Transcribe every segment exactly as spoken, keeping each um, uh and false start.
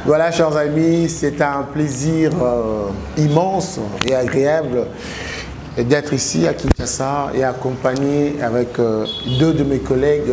Voilà, chers amis, c'est un plaisir euh, immense et agréable d'être ici à Kinshasa et accompagné avec euh, deux de mes collègues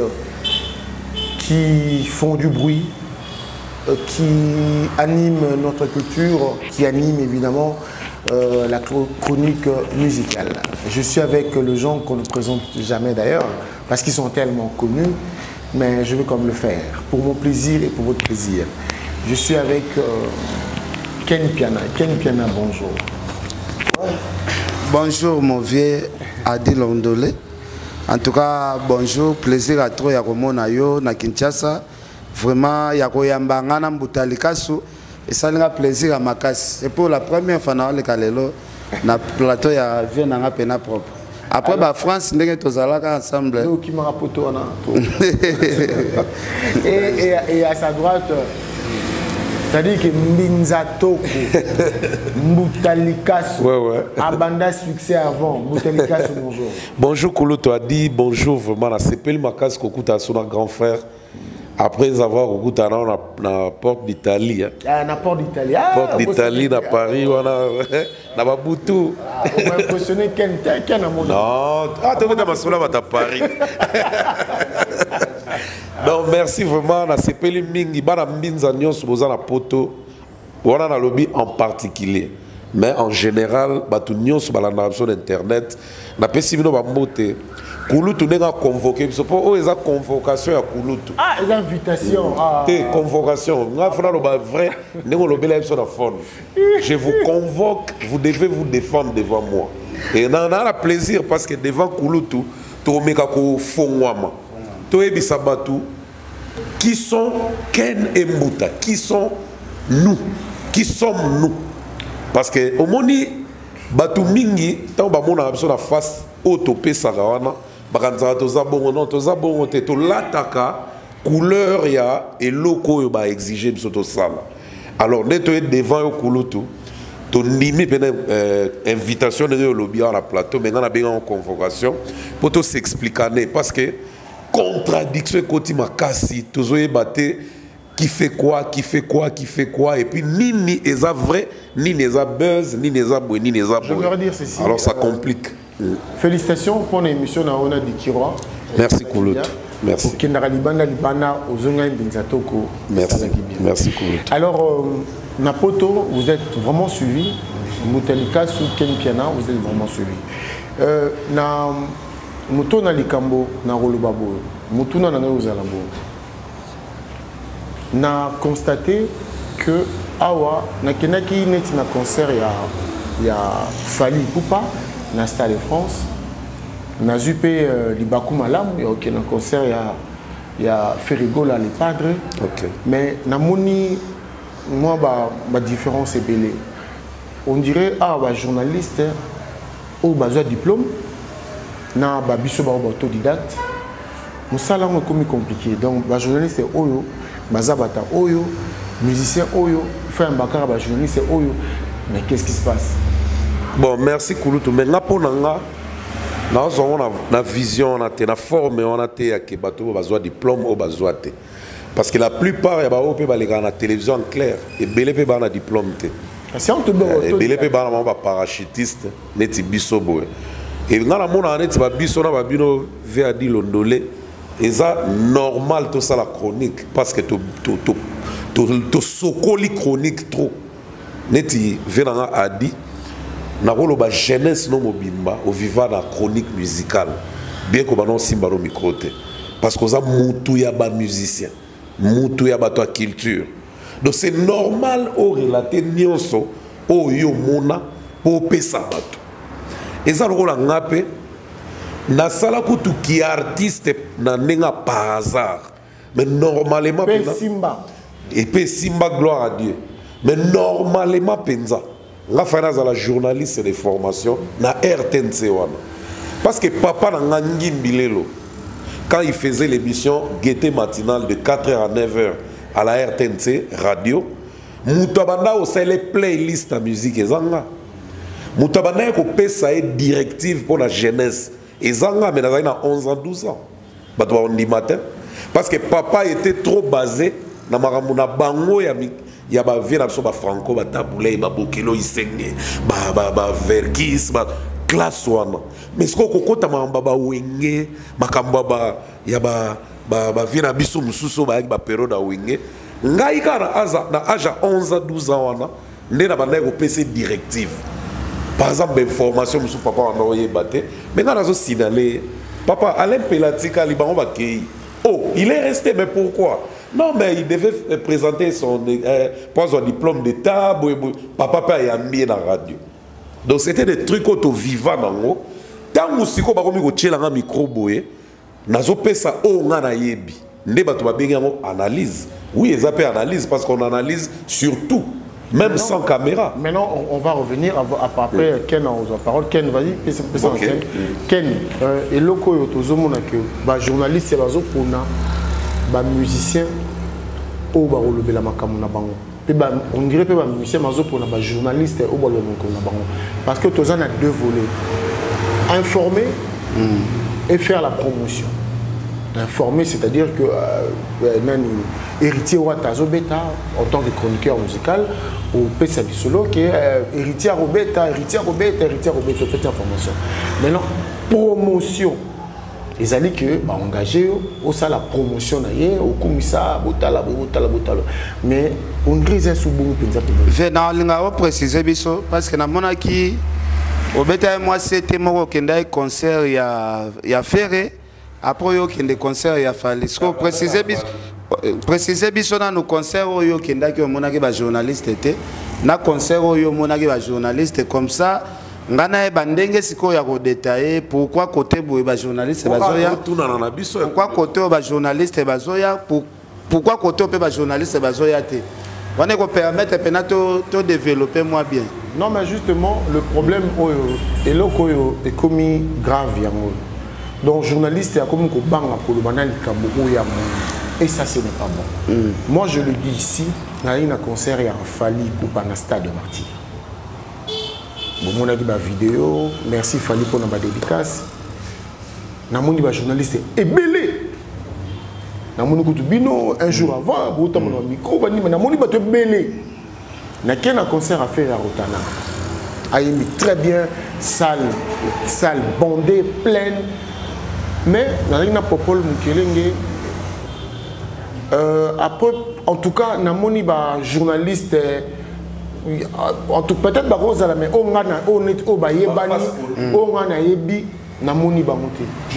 qui font du bruit, euh, qui animent notre culture, qui animent évidemment euh, la chronique musicale. Je suis avec le gens qu'on ne présente jamais d'ailleurs, parce qu'ils sont tellement connus, mais je veux comme le faire, pour mon plaisir et pour votre plaisir. Je suis avec euh, Ken Piana. Ken Piana, bonjour. Ouais. Bonjour mon vieux Adi Londolé. En tout cas, bonjour, plaisir à toi, Yakomona yo, na Kinshasa. Vraiment, Yakoyamba ngana mbutalikasu. Et ça a plaisir à Makas. C'est pour la première fois dans le Kalelo, na plateau ya vient na pena propre. Après, bah, France, nous sommes ensemble. et, et, et à sa droite, c'est-à-dire que Mbinza Toko, Mbutalikasu, ouais, ouais. Abanda succès avant, Mbutalikasu, bonjour. Bonjour Koulouto a dit, bonjour vraiment, c'est Pel Makas Kokuta, son grand frère. Après avoir écouté à la porte d'Italie. Ah, la porte d'Italie. Ah, porte d'Italie, à Paris, on a Baboutou. On m'a impressionné Ken a mon non, ah, tu as à Paris. Non, merci vraiment. C'est Peli Mingi, Bana Mbinza Nyos, Bozana Poto, on a un lobby en particulier. Mais en général, Batu Nyos, Balana sur Internet, na Pessimino Bambote. Kouloutou n'est pas convoqué. C'est pour eux, ils ont convocation à Kouloutou. Ah, une invitation. Ah. Convocation. Vrai, je vous convoque, vous devez vous défendre devant moi. Et on a le plaisir parce que devant Kouloutou, tu as mis un fongwama. Tu as mis qui sont Ken et Mbuta, qui sont nous, qui sommes nous. Parce que au moni, Batu Mingi, tant que mon a la face autopé Sarawana. Toza bongo non toza bongo te to lataka couleur ya et loko ba exiger biso sala. Alors neto devant yo Kouloutou to nimi pene invitation de lobby à la plateau maintenant on a bien en convocation pour to s'expliquer parce que contradiction côté makasi tozo yebate qui fait quoi qui fait quoi qui fait quoi et puis ni ni eza vrai ni neza buzz ni neza boy ni neza boy. Je veux dire ceci. Alors ça complique. Félicitations pour l'émission na ona Dikirwa. Merci Kouloutou. Merci. Pour Kendra Libana Libana Ozonga Mbinzatoko. Merci. Merci Kouloutou. Alors euh, Napoto, vous êtes vraiment suivi. Moutalika sous Ken Piana, vous êtes vraiment suivi. Euh, na Mouto na Likambo na Rolobabo. Mouto na Nana Ozalabo. Na constaté que awa na kenaki neti na concert ya ya Fali Poupa. Na Stade France, na Zupe euh, Libakou Malam, il y a aucun concert, il y a Ferrigo là, les padres. Okay. Mais na moni, moi, bah, ma différence est belle. On dirait, ah, bah, journaliste, ou bah, diplôme, na bah, biso bah, autodidacte. Nous ça là, on est comme compliqué. Donc, bah, journaliste est oyo, bah, zabata oyo, musicien oyo, fait un bakar, bah, journaliste est oyo. Mais qu'est-ce qui se passe? Bon, merci Kouloutou. Mais là, pour nous, on a une vision, on a une forme, on a un diplôme ou besoin. Parce que la plupart, il y a une télévision en clair. Et il y a un diplôme. Si on te dit il y a un parachutiste, il y a un bisobo. Et dans le monde, il y a un bisobo, il y a un bisobo. Et c'est normal tout ça la chronique. Parce que tu sokoli chronique trop. Tu as dit. Na rolo ba jeunesse no mobimba au vivant la chronique musicale bien que banon simbaro microte parce que ça mutu ya ba musicien mutu ya ba to culture donc c'est normal au relater nyonso o yo mona po pesa bato eza lokola ngape na sala kutu ki artiste na nenga par hasard mais normalement pe simba et pe simba gloire à Dieu mais normalement penza la finance à la journaliste de formation na R T N C wana parce que papa na ngangi mbilelo quand il faisait l'émission Gaieté matinale de quatre heures à neuf heures à la R T N C radio mutabanda au c'est les playlists de musique ezanga mutabanda ko pesa e directive pour la jeunesse ezanga mais na onze ans douze ans bato on dit matin parce que papa était trop basé na makambo na bango ya il y a ba vie na biso ba franco ba taboulé ba bokelo isenge ba ba ba vergis ba classe wana mais ce ko kokota mamba ba wenge makamba ba ya ba ba ba vie na biso mususu ba ba période a wenge ngai kana aza na aja onze douze ans wana nde na banda ko P C directive par exemple information musu papa wana oyeba te mais nga nazo signaler papa Alain Pelatika libango ba kei oh il est resté mais pourquoi non mais il devait présenter son euh, son diplôme d'état papa pa yambi na radio donc c'était des trucs auto vivant nango tango siko ba komi ko tiela nga micro boye nazo pesa o nga na yebi nde bato ba bengi ngo analyse oui ils appellent analyse parce qu'on analyse sur tout même maintenant, sans caméra. Maintenant, on, on va revenir après oui. Ken en la parole. Ken, vas-y, okay. Ken. Ken, et le co que journaliste c'est bazo pona, ba musicien, au baro le bela makamuna bango. On dirait que ba musicien bazo pona, ba journaliste au baro le makamuna bango. Parce que tous en a deux volets, informer mm. et faire la promotion. Informer, c'est-à-dire que euh, héritier Ouattazo Beta, en tant que chroniqueur musical, au P S A du solo, qui est euh, héritier Robeta, héritier Robeta, héritier Robeta, petite information. Maintenant, promotion. Les alliés que bah, engagés au ça la promotion d'ailleurs, au commissar, botala, botala, botala. Mais on grise sous bon pinza. Venant l'inga préciser biso parce que na monaki au Beta moi c'était mon kendai concert il y a il y a ferré. Après, il y a des concerts, il y a fallu. Préciser préciser dans nos concerts, il y a des journalistes. Dans les concerts, il y a des journalistes. Comme ça, il y a des détaillés. Pourquoi côté des journalistes Pourquoi côté des journalistes Pourquoi côté des journalistes on est permettre de développer moins bien. Non, mais justement, le problème est commis grave. Donc, journaliste, il y a comme un bang pour le banal et ça, ce n'est pas bon. Mm. Moi, je le dis ici, il y a un concert, il y a un Fali pour un stade de Martyr. Bon, on a dit ma vidéo, merci Fali pour ma dédicace. Il y a un journaliste est belé. Il y a un un jour avant, il y a un micro, il y a un belé. Il y a un concert à faire à Rotana. Il y a très bien, salle, salle bondée, pleine. Mais dans la popole euh, après en tout cas na moni ba journaliste en tout peut-être ba rosa mais on ngana on est au ba yebani on ngana yebi na moni ba monter je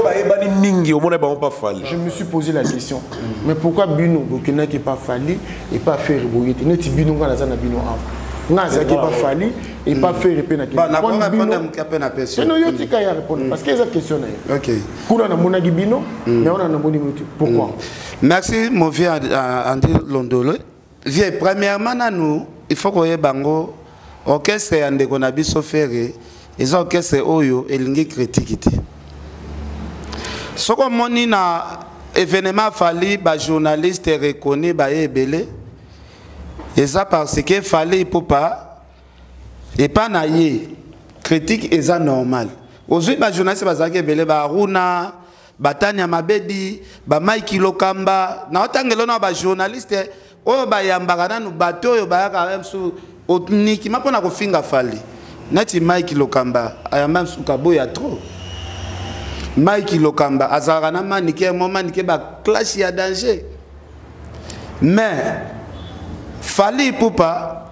je me suis posé la question mais pourquoi Bino Burkina qui pas fallu et pas faire boyete neti Bino ngana za na Bino a Naza qui pas fallu et pas faire répéter na question. Non, il y a répondre parce que c'est question. OK. Kuna na mona gibino mais on a na moni pourquoi? Merci mon vieux Andy Londolo. Vieux premièrement nous il faut qu'on ait bango orchestre ande qu'on a biso ferré les orchestres oyo elingi critique. Ce qu'on moni na événement fallu ba journaliste reconnu ba ebele. Et ça parce que fallait pour pas et pas naïe critique est ça normal. Aujourd'hui les journalistes bazaki belé ba Runa, Batania Mabedi, ba Mike Lokamba, na otangelo na ba journaliste o ba yambaka na bato yo ba ka même sous otniki mapona ko finga fali. Nati Mike Lokamba ayamba sous kaboya trop. Mike Lokamba azara na manike moment nike ba clash ya danger. Mais Fali Poupa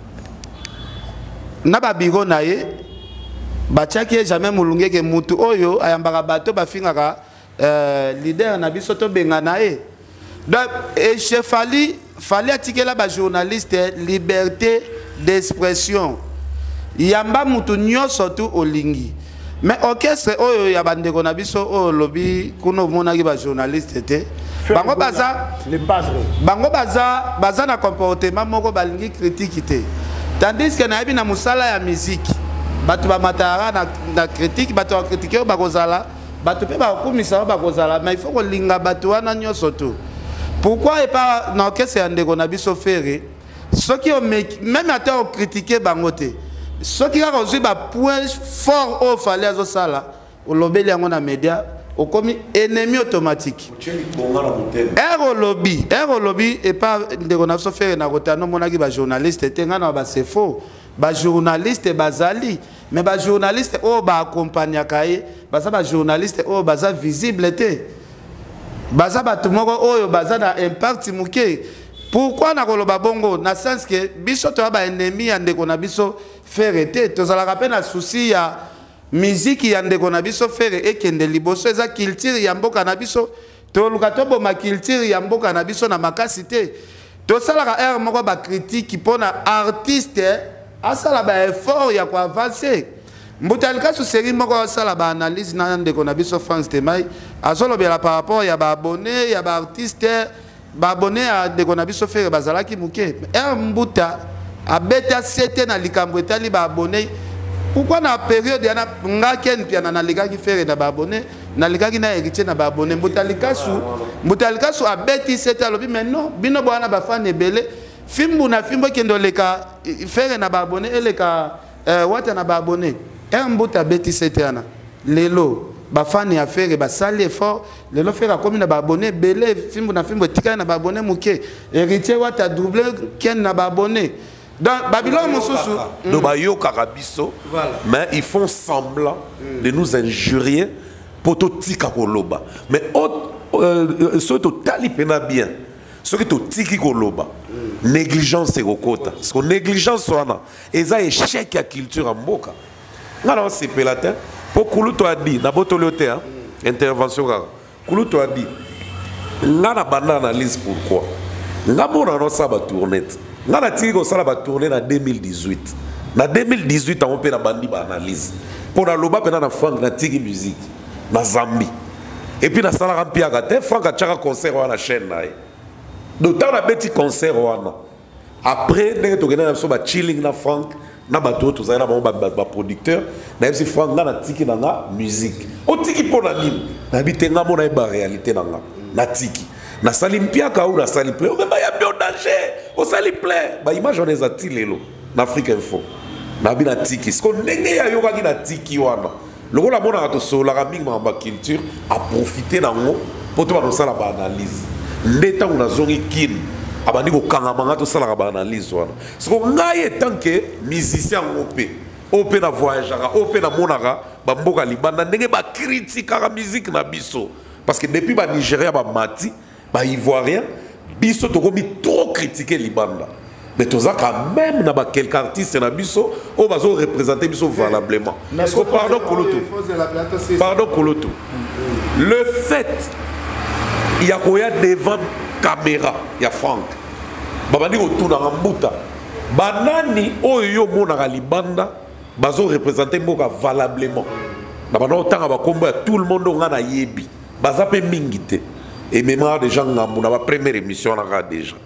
Naba bigo na ye Bachaki jamais mulunge ke mutu oyo ayambaka bato bafingaka euh, leader na biso to benga na ye. Donc et chez Fali Fali atikela ba journaliste liberté d'expression. Yamba mutu nyoso tu olingi. Mais orchestre oyo ya bandeko na biso o lobby kuno mona ki ba journaliste te. Bango baza les bases. Bango baza baza na comportement moko balingi critique te. Tandis que na yebi na musala ya musique. Batu ba matara na, na critique batu ba critiquer ba kozala, batu pe ba kumisa ba kozala, mais il faut ko linga batu wana nyoso to. Pourquoi et pas na orchestre ya ndeko na biso ferré? Ceux qui ont même à temps critiquer bango te. Ceux qui ont reçu ba point fort au fallait zo sala, au lobeli yango na média okomi ennemi automatique. Ero lobby, ero lobby et pas de qu'on so faire na kota no monaki ba journaliste te ngana ba c'est faux. Ba journaliste bazali, mais ba journaliste o ba accompagner kaye, ba ça ba journaliste o baza visible te. Baza ba tumoko oyo baza na impact muke. Pourquoi na koloba bongo na sens que biso to ba ennemi ande kona biso faire te to zala rappel na souci ya musique ya ndeko na biso faire ekende liboso eza culture ya mboka na biso to luka to boma culture ya mboka na biso na makasi te to sala ka er moko ba critique pona artiste asala ba effort ya ko avancer mbutalika su série moko sala ba analyse na ndeko na biso France Temai azolo bela par rapport ya ba abonné ya ba artiste ba abonné a ndeko na biso faire bazalaki muke er mbuta abeta sete na likambo etali ba abonné. Pourquoi na période yana ngaken pia na liga ki faire na ba abonné na liga ki na héritier na ba abonné mutalika su mutalika su abeti sete alobi mais non bino bwana ba fan ebele fimbu na fimbo kendo leka faire na ba abonné eleka wata na ba abonné un mbuta beti sete yana lelo ba fan ya faire ba sali effort lelo faire comme na ba abonné belé fimbu na fimbo tika na ba abonné muke héritier wata double ken na ba abonné. Dans Babylone, mon donc bayo karabiso, mais ils font semblant mm. de nous injurier pour tout tika koloba. Mais ceux qui tali pena bien, ceux qui tiki koloba, négligence c'est au quota. Parce que négligence soit là, et ça échec à culture en boka. Alors c'est pelatin. Pour Koulouto a dit, n'aboto le terre, intervention rare. Koulouto a dit, n'a la banane analyse pourquoi. N'a bon dans sa tournette. Nga na tiki ko sala ba tourner na deux mille dix-huit. Na deux mille dix-huit on peut na bandi ba analyse. Pour na loba pena na Frank na tiki musique na Zambie. Et puis na sala rampia gate Frank a tchaka concert wa na chaîne na. D'autant na beti concert wana. Après ndenge to gena so ba chilling na Frank na bato to za na ba ba producteur na M C Frank na tiki na nga musique. O tiki pona nini? Na bitenga mo na ba réalité na nga. Na tiki. Na salimpia ka ou na saliplay o ba ya bien danger o saliplay ba image on les a tilelo na Afrique Info na bi na tiki ce qu'on ndenge ya yoka ki na tiki wana loko la mona to so la raming ma ba culture a profiter nango pour to ba sala ba analyse ndeta una zongi kin abandi ko kanga manga to sala ba analyse wana ce qu'on ngaye tant que musicien opé opé na voyagera opé na monara ba mboka libanda ndenge ba critique la musique na biso parce que depuis ba Nigeria ba mati ba ivoirien biso to komi trop critiquer libanda mais to za quand même na ba quelques artistes na biso o bazo représenter biso valablement parce que pardon Koloto pardon Koloto le fait il y a quoi devant caméra il y a Frank babandi ko tuna mbuta banani oyo mona libanda bazo représenter mboka valablement na bana otanga ba komba tout le monde ngana yebi baza pe mingite. Et même des gens qui ont la première émission déjà.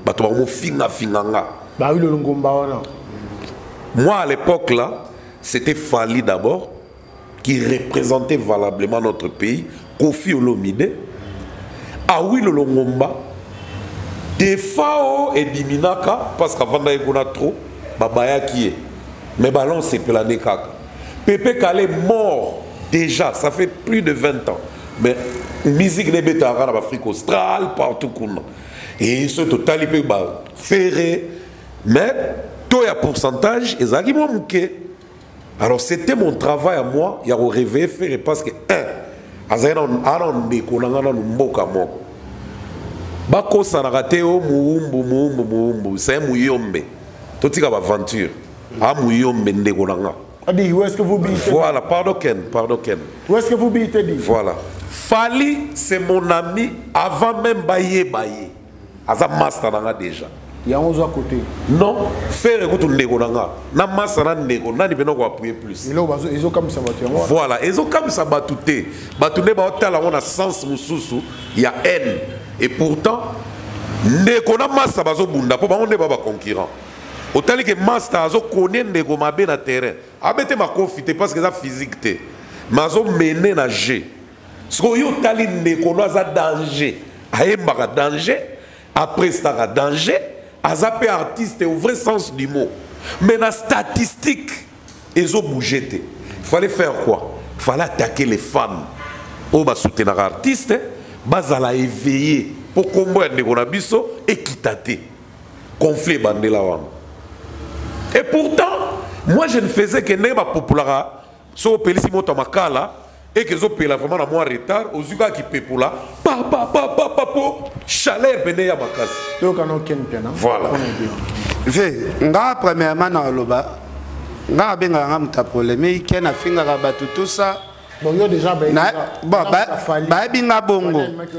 Moi à l'époque là, c'était Fali d'abord qui représentait valablement notre pays, Kofi Olomide, Awi Lolongomba, Defao et Diminaka, parce qu'avant qu'on a trop, Babaya qui est. Mais ballon c'est plané kaka. Pépé Kalé mort déjà, ça fait plus de vingt ans. Mais musique n'est pas en Afrique australe, partout. Et ce total, il peut faire. Mais, tout y a pourcentage, et ça qui m'a manqué. Alors, c'était mon travail à moi, il y a un rêve faire parce que, un, à un an, on a un mboka moko. Bako sanarate o muumbu muumbu muumbu, c'est muyombe. Tout y a aventure. Ah muyombe ndekonanga. Adi, où est-ce que vous bitez? Voilà, pardon Ken, pardon Ken. Où est-ce que vous bitez? Voilà. Fali, c'est mon ami avant même Baye Baye. Aza master nanga déjà. Il y a onze à côté. Non, faire écoute ndeko nanga. Na master na ndeko, na ni beno ko appuyer plus. Ils ont ils ont comme ça battu. Voilà, ils ont comme ça batouté. Batouné ba hôtel on a sens mususu, il y a haine. Et pourtant ndeko na master bazo bunda po ba on ne ba concurrent. Autant que master azo connaît ndeko mabe na terrain. Abete ma confité parce que ça physique té. Mazo mener na G. Ce que yo tali ndeko no za danger. Aemba danger, après ça danger, azapé artiste au vrai sens du mot. Mais la statistique ils ont bougé. Il fallait faire quoi? Il fallait attaquer les femmes. o ba soutenir artiste bazala éveillé pour combo ya ndeko na biso équité conflit bandela wana. Et pourtant moi je ne faisais que ne ba populaire so pelisi moto makala et que zo pela vraiment na moi retard ozuka ki pepula pa pa pa pa pa po chaleur bene ya makasi to kana ken piano voilà ve nga premièrement na loba nga benga nga mutapole mais ken afinga ka batu tout ça bon yo déjà ba ba ba binga bongo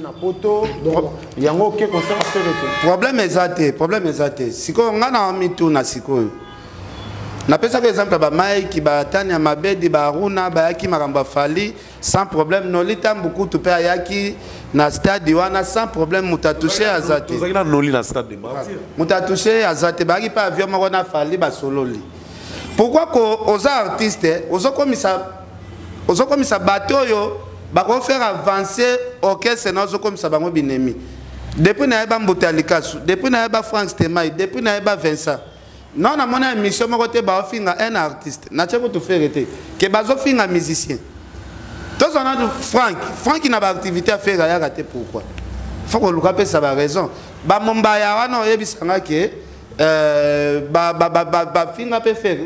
yango ke concert faire problème ezate problème ezate siko nga na mitu na siko na pesa par exemple ba mai ki ba tanya mabedi ba runa ba yaki maramba fali sans problème no lita beaucoup to pe yaki na stade wana sans problème mutatouché azate tozaki na noli na stade de martyr mutatouché azate ba ki pa avion moko na fali ba sololi pourquoi ko oza artiste ozo komisa ozo komisa bato yo ba ko faire avancer orchestre na ozo komisa bango binemi depuis na ba mbote alikasu depuis na ba Frank Stemai depuis na ba Vincent non na mona émission moko te ba finga un artiste na tcheko to faire te que bazo finga musicien tous on a Frank Frank n'a pas activité à faire ya raté pourquoi faut qu'on luka pe ça ba raison ba momba ya wana oyebisanga ke euh ba ba ba ba finga pe faire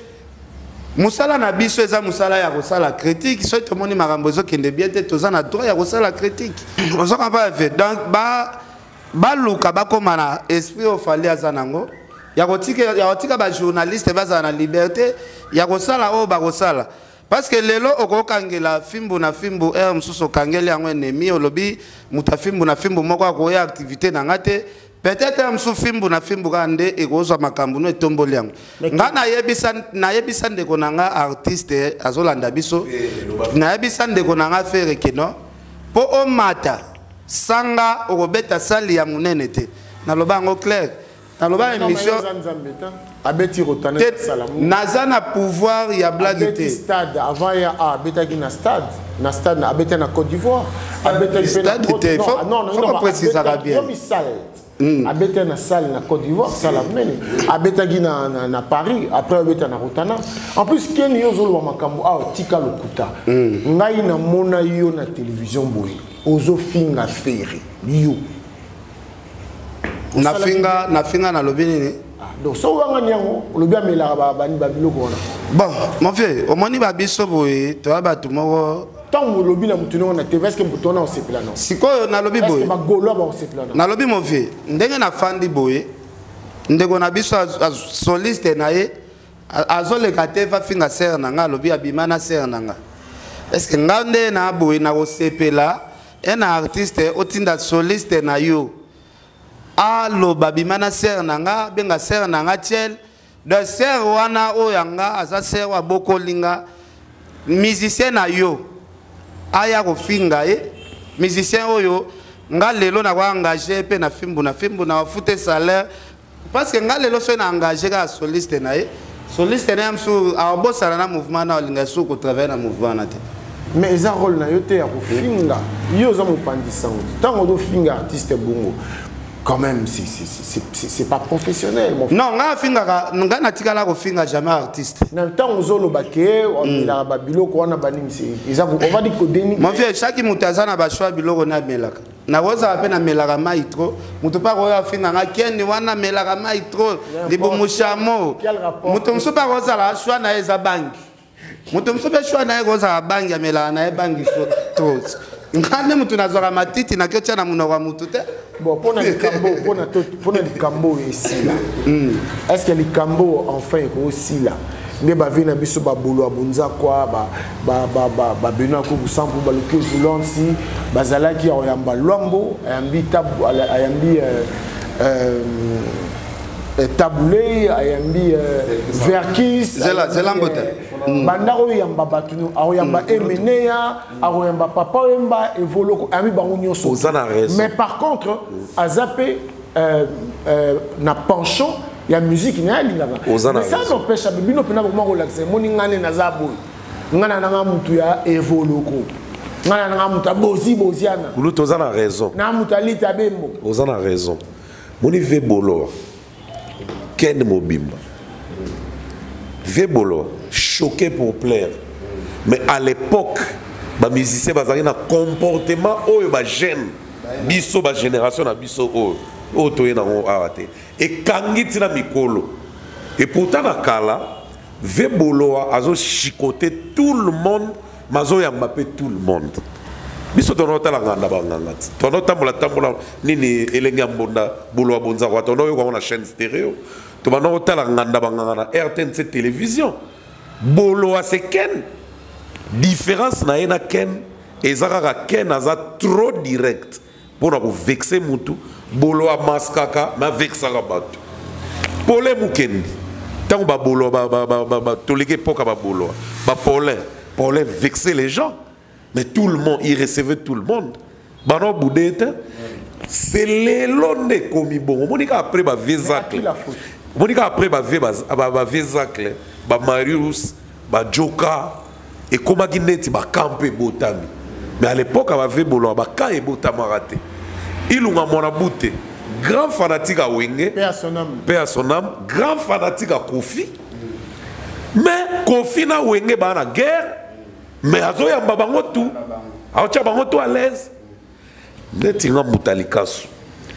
musala na biso eza musala ya kosala critique so to moni makambo zo kende bien te toza na droit ya kosala critique on pas fait donc ba ba luka ba komana esprit au fali azanango ya kotika ya kotika ba journaliste baza na liberté ya kosala o ba kosala parce que lelo okokangela fimbu na fimbu er msuso kangeli yango ennemi olobi mutafimbu na fimbu moko akoya activité na ngate peut-être msu fimbu na fimbu kande ekozwa makambu no etomboli yango nga na yebisa na yebisa ndeko nanga artiste azolanda biso na yebisa ndeko nanga faire keno po o mata sanga okobeta sali ya munene te na lobango clair na loba émission abeti rotane sala naza na pouvoir ya blague te stade avant ya abetaki na stade na stade na abeta na Côte d'Ivoire abeta stade te non non non préciser bien abeta na salle na Côte d'Ivoire sala mene abetaki na na Paris après abeta na rotana en plus ken yo zolo makambo a tika lokuta ngai na mona yo na télévision boy ozo finga fere yo na finga na finga na lobi nini donc so wanga nyango lobi amela ba bani ba biloko wana bon mon vieux au moni ba biso boye to ba tu moko tant lobi na mutuno na T V est-ce que mutona on se plano sikoyo na lobi boye ba golo ba on se plano na lobi mon vieux ndenge na fandi boye ndeko na biso soliste na ye azoleka te va finga ser na nga lobi abimana ser na nga est-ce que ngande na boye na ko sepela un artiste otinda soliste na yo allo babimana ser nanga benga ser nanga tiel de ser wana oyanga aza ser wa bokolinga musicien na yo aya ko finga e musicien oyo nga lelo na kwa engager pe na fimbu na fimbu na fute salaire parce que nga lelo so na engager ka soliste na e soliste na msu a bosala na mouvement na olinga so ko travailler na mouvement na te mais eza rôle na yo te ya ko finga yo za mo pandisa tango do finga artiste bongo quand même c'est pas professionnel mon frère. Non nga finga nga natikala ko finga jamais artiste na temps zolo baké on la ba biloko wana banim c'est eza on va dire que deni mon vieux chaque mutazana ba choix biloko na melaka na woza apena melaka mai trop muto pa ko ya finga nga ken wana melaka mai trop libo mushamo muto mso pa woza la choix na eza bangi muto mso pa choix na eza bangi ya melaka na bangi trop ngane mutu nazora matiti na kyocha na munoko mutu te bon pour le cambo pour na pour le cambo ici là est-ce que le cambo enfin aussi là ne ba vina biso ba bolo abunza kwa ba ba ba ba ba bena ko busampu ba loke zulonsi bazalaki oyamba lwambo ayambi tabu ayambi euh taboulé ayambi verkis zela zela mbota bandako yamba batunu aoyamba emenea aoyamba papa yamba evoloko ami bango nyonso mais par contre azape na penchant ya musique na lingaka mais ça n'empêche bino pena comment relaxer moni ngane na zabo ngana na mutu ya evoloko ngana na mutu bozi boziana kulo tozana raison na mutu alita bembo ozana raison moni ve bolo Ken Mobimba Vebolo choqué pour plaire mais à l'époque ba musicien bazali na comportement oyo ba jeune biso ba génération na biso oyo oyo toye nango awa te ekangi tina mikolo et pourtant na kala ve boloa azo chicoter tout le monde mazo yamba pe tout le monde biso tono tala nganda banganga tono tambola tambola nini elenga mbonda boloa bonza kwa tono yo kwa na chaîne stéréo to bano tala nganda banganga na R T N C télévision boloa c'est ken différence na ena ken ezaka ken aza trop direct pour na vexer mutu boloa maskaka ma vexaka bato pole mukendi tant ba boloa ba ba ba ba tolike poka ba boloa ba pole pole vexer les gens mais tout le monde il recevait tout le monde bano boudete c'est les londe komi bon monika après ba vezacle monika après ba ve ba ba vezacle ba Marius ba Joka et comment qui ba camper botami mais à l'époque ba ve boloa ba ka e botama raté il a mon abouté grand fanatique à Wenge Père à son âme Père à son âme grand fanatique à Kofi mais Kofi na Wenge ba na guerre mais azo ya babango tout acha bango tout à l'aise neti nga mutalikasu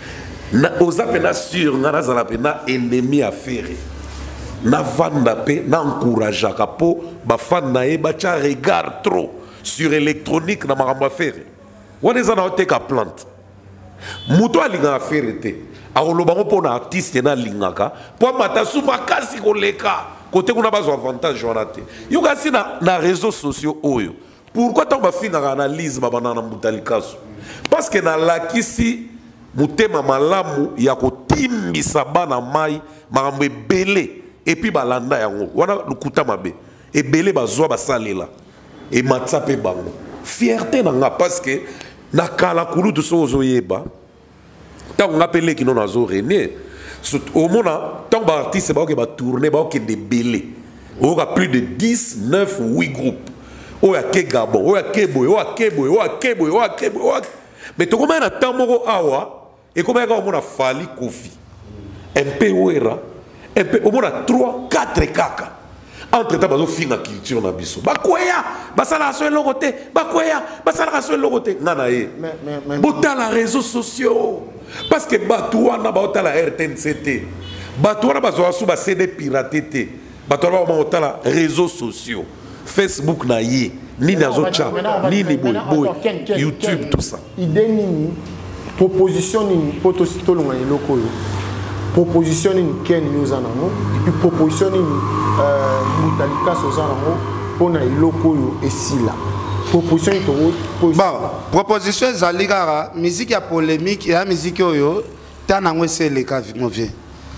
na ozape na sur nga na zala pe na ennemi à faire na vanda pe na encourage kapo ba fan na e ba cha regard trop sur électronique na maramba faire wana za na oteka plante muto alinga affaire te akolobango mpona artiste na alingaka po matasu makasi koleka côté kuna bazo avantage wana te yo kasi na na réseaux sociaux oyo pourquoi tant bafingaka analyse babana na mutalikasu parce que na lakisi mutema malamu ya kotimbisa bana mai makambo ebele et puis balanda yango wana lukuta mabe ebele bazwa basalela et matsa pe bango fierté na nga parce que na kala kulutu so ozoyeba tant on appelle qui non azo rené au mona tant ba artiste ba ke ba tourner ba ke de belé o ga plus de dix, neuf, huit groupes o ya ke Gabon o ya ke boy o ya ke boy o ya ke boy o ya ke boy mais to comment na tant moko awa et comment ga mona Fali Kofi un peu wera un peu au mona trois, quatre kaka entre temps bazo finga culture na biso bakoya basala so lokote bakoya basala so lokote ngana ye botala réseaux sociaux parce que bato wana baotala R T N C T bato wana bazo asu ba C D piraté te bato wana baotala réseaux sociaux Facebook na ye nini azocha nini boy boy YouTube tout ça idée nini proposition nini poto sitolonga eloko yo proposition nini ken yozanango et puis proposition nini euh mutalika sozanango pona eloko yo esila proposition to bon proposition zaligara musique ya polémique ya musique oyo tanango eseleka mon vieux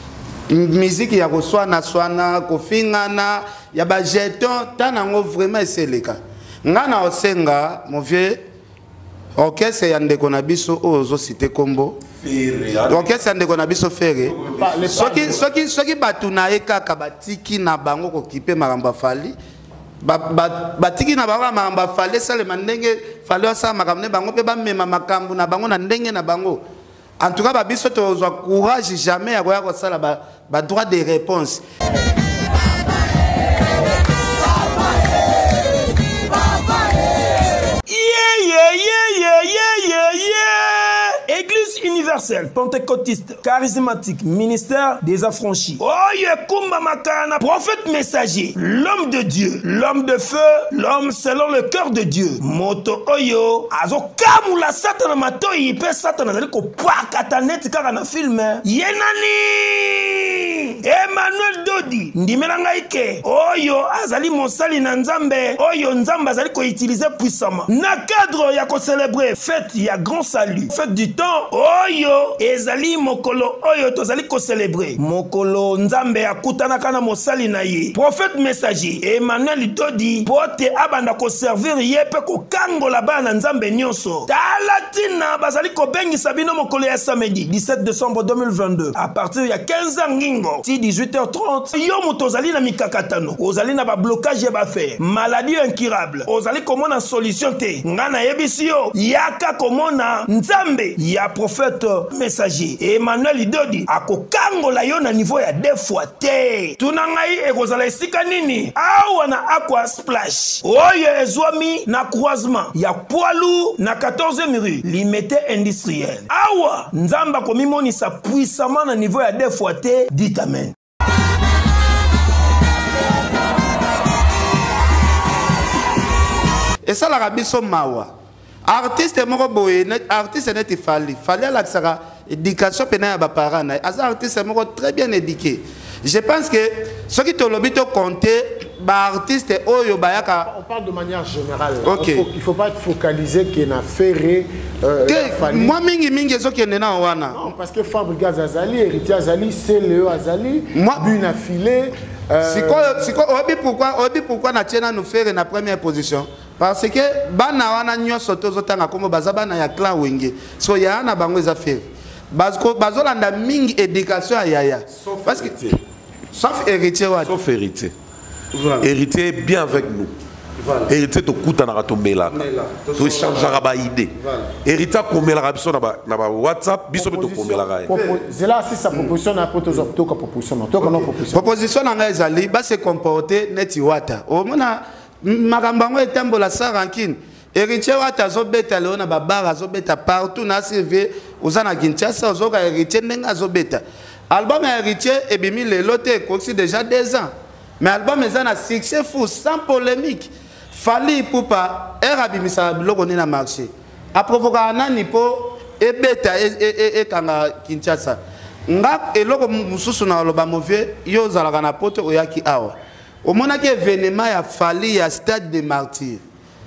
musique ya koswana swana kofingana ya ba jeton tanango vraiment eseleka ngana osenga mon vieux orchestre ya ndeko na biso ozo cité kombo orchestre ya ndeko na biso fere soki soki soki batu na ekaka batiki na bango ko kipe maramba Fali batiki na bango maramba Fali sale mandenge Fali osa makamne bango pe ba mema makambu na bango na ndenge na bango en tout cas ba biso to zo courage jamais ya koya ko sala ba, ba droit de réponse. Église universelle, pentecôtiste, charismatique, ministère des affranchis. Oye Kumba Makana, prophète messager, l'homme de Dieu, l'homme de feu, l'homme selon le cœur de Dieu. Moto Oyo, Azo Kamula Satana Matoyi, Pe Satana Zaliko Pakatanet Karana film. Yenani Emmanuel Dodi, Ndimelanga Ike, Oyo Azali Monsali Nanzambe, Oyo Nzamba Zaliko utilisé puissamment. Na cadre Yako célébrer fête, ya grand salut, fête du temps. Oyo ezali mokolo oyo tozali ko célébrer mokolo nzambe akutana kana mosali na ye prophète messager Emmanuel Dodi pote abanda ko servir ye pe ko kangola bana nzambe nyonso talatina bazali ko bengisa bino mokolo ya samedi dix-sept décembre deux mille vingt-deux à partir ya quinze heures ngingo ti dix-huit heures trente yo motozali na mikakatano ozali na ba blocage ya ba faire maladie incurable ozali komona solution te ngana yebisi yo yaka komona nzambe ya prophète notre messager Emmanuel Idodi akokangola yo na niveau ya deux fois te. Tunangai ekozala esika nini awa na Aqua Splash oyo ezwami na croisement ya Poilu na quatorzième rue limité industriel. Awa nzamba komimonisa puissamment na niveau ya deux fois te. Dit amen. Et ça la rabiso mawa. Artiste moko boye, artiste net fali. Fali à l'accès éducation pena ba parents. As artiste moko très bien éduqué. Je pense que ce qui te lobito compter ba artiste oyo bayaka. On parle de manière générale. Okay. Il ne faut pas être focalisé qu'il a ferré. Euh, moi mingi mingi zo qui na wana. Non, parce que Fabrice Azali, héritier Azali, c'est Léo Azali. Moi Buna filé. C'est quoi c'est quoi obi pourquoi obi pourquoi na tiena nous faire na première position? Parce que bana wana nyoso tozotanga komo bazaba na ya clan wenge. So ya na bango za faire. Bazko bazolanda mingi éducation à yaya. Parce que sauf héritier wa. Sauf héritier. Voilà. Héritier est bien avec nous. Voilà. Héritier to kuta na tombela. To échanger ba idée. Héritier komela ka biso na ba na ba WhatsApp biso to komela ka. C'est là si sa proposition na poto zo to ka proposition to ka non proposition. Proposition na ngazali ba se comporter neti wata. O mona makambango etambola sa rankine. Héritier wata zo beta leona ba bara zo beta partout na C V uzana Kinshasa zo ka héritier ndenga zo beta. Album héritier et bimi le loté koksi déjà deux ans. Mais album est un succès fou sans polémique. Fali Poupa era bimisa biloko na marché. A provoquer nani po e beta e e e kanga Kinshasa. Nga eloko mususu na loba mauvais yo zalaka na poto oyaki awa. Omona ke événement ya Fali ya Stade des Martyrs.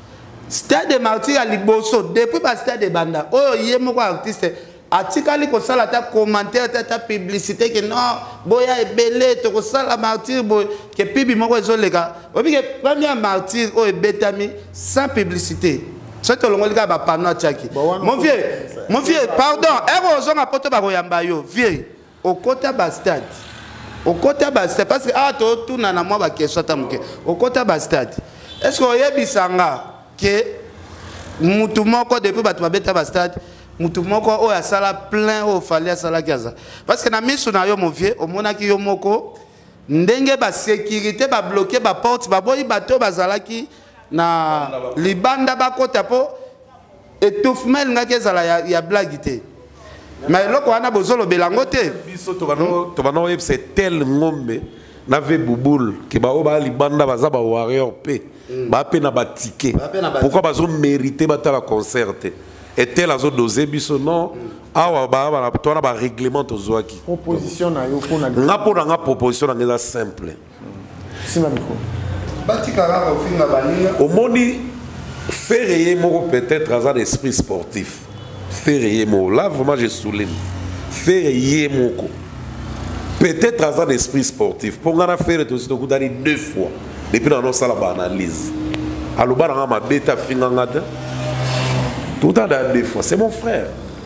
Stade des Martyrs à Liboso depuis ba Stade de Banda. Oh yé moko artiste atikali ko sala ta commentaire ta publicité que non boya ebele to ko sala martyr boy que pibi moko ezoleka. Obi ke premier martyr o ebetami sans publicité. C'est to longo lika ba panneau tchaki. Mon vieux, mon vieux, pardon, ero zonga poto ba koyamba yo, vieux. Au côté ba stade. Au côté ba stade parce que ah to tout na na moi ba question ta muke. Au côté ba stade. Est-ce que oyebisanga que mutu moko depuis ba to beta ba stade mutu moko o ya sala plein o fali ya sala kaza parce que na miso na yo mon vieux o monaki yo moko ndenge ba sécurité ba bloquer ba porte ba boyi bato bazalaki na libanda ba kota po étouffement ngaki ezala ya, ya blague te mais loko wana bozolo belango te biso to bano to bano c'est tel ngombe na ve bouboule ke ba o ba libanda baza ba warrior pe ba pe na ba ticket pourquoi bazo mériter ba ta la concert et tel azo dosé biso non awa ba ba to na ba règlement to zoaki proposition na yo ko na nga po na nga proposition na ngeza simple sima miko batikara ko finga baninga omoni faire moko peut-être azan esprit sportif faire moko là vraiment je souligne faire moko peut-être azan esprit sportif pour nga na faire to sito kudani deux fois depuis na no sala ba analyse aloba na ma beta finga ngata tout le temps deux fois, c'est mon frère.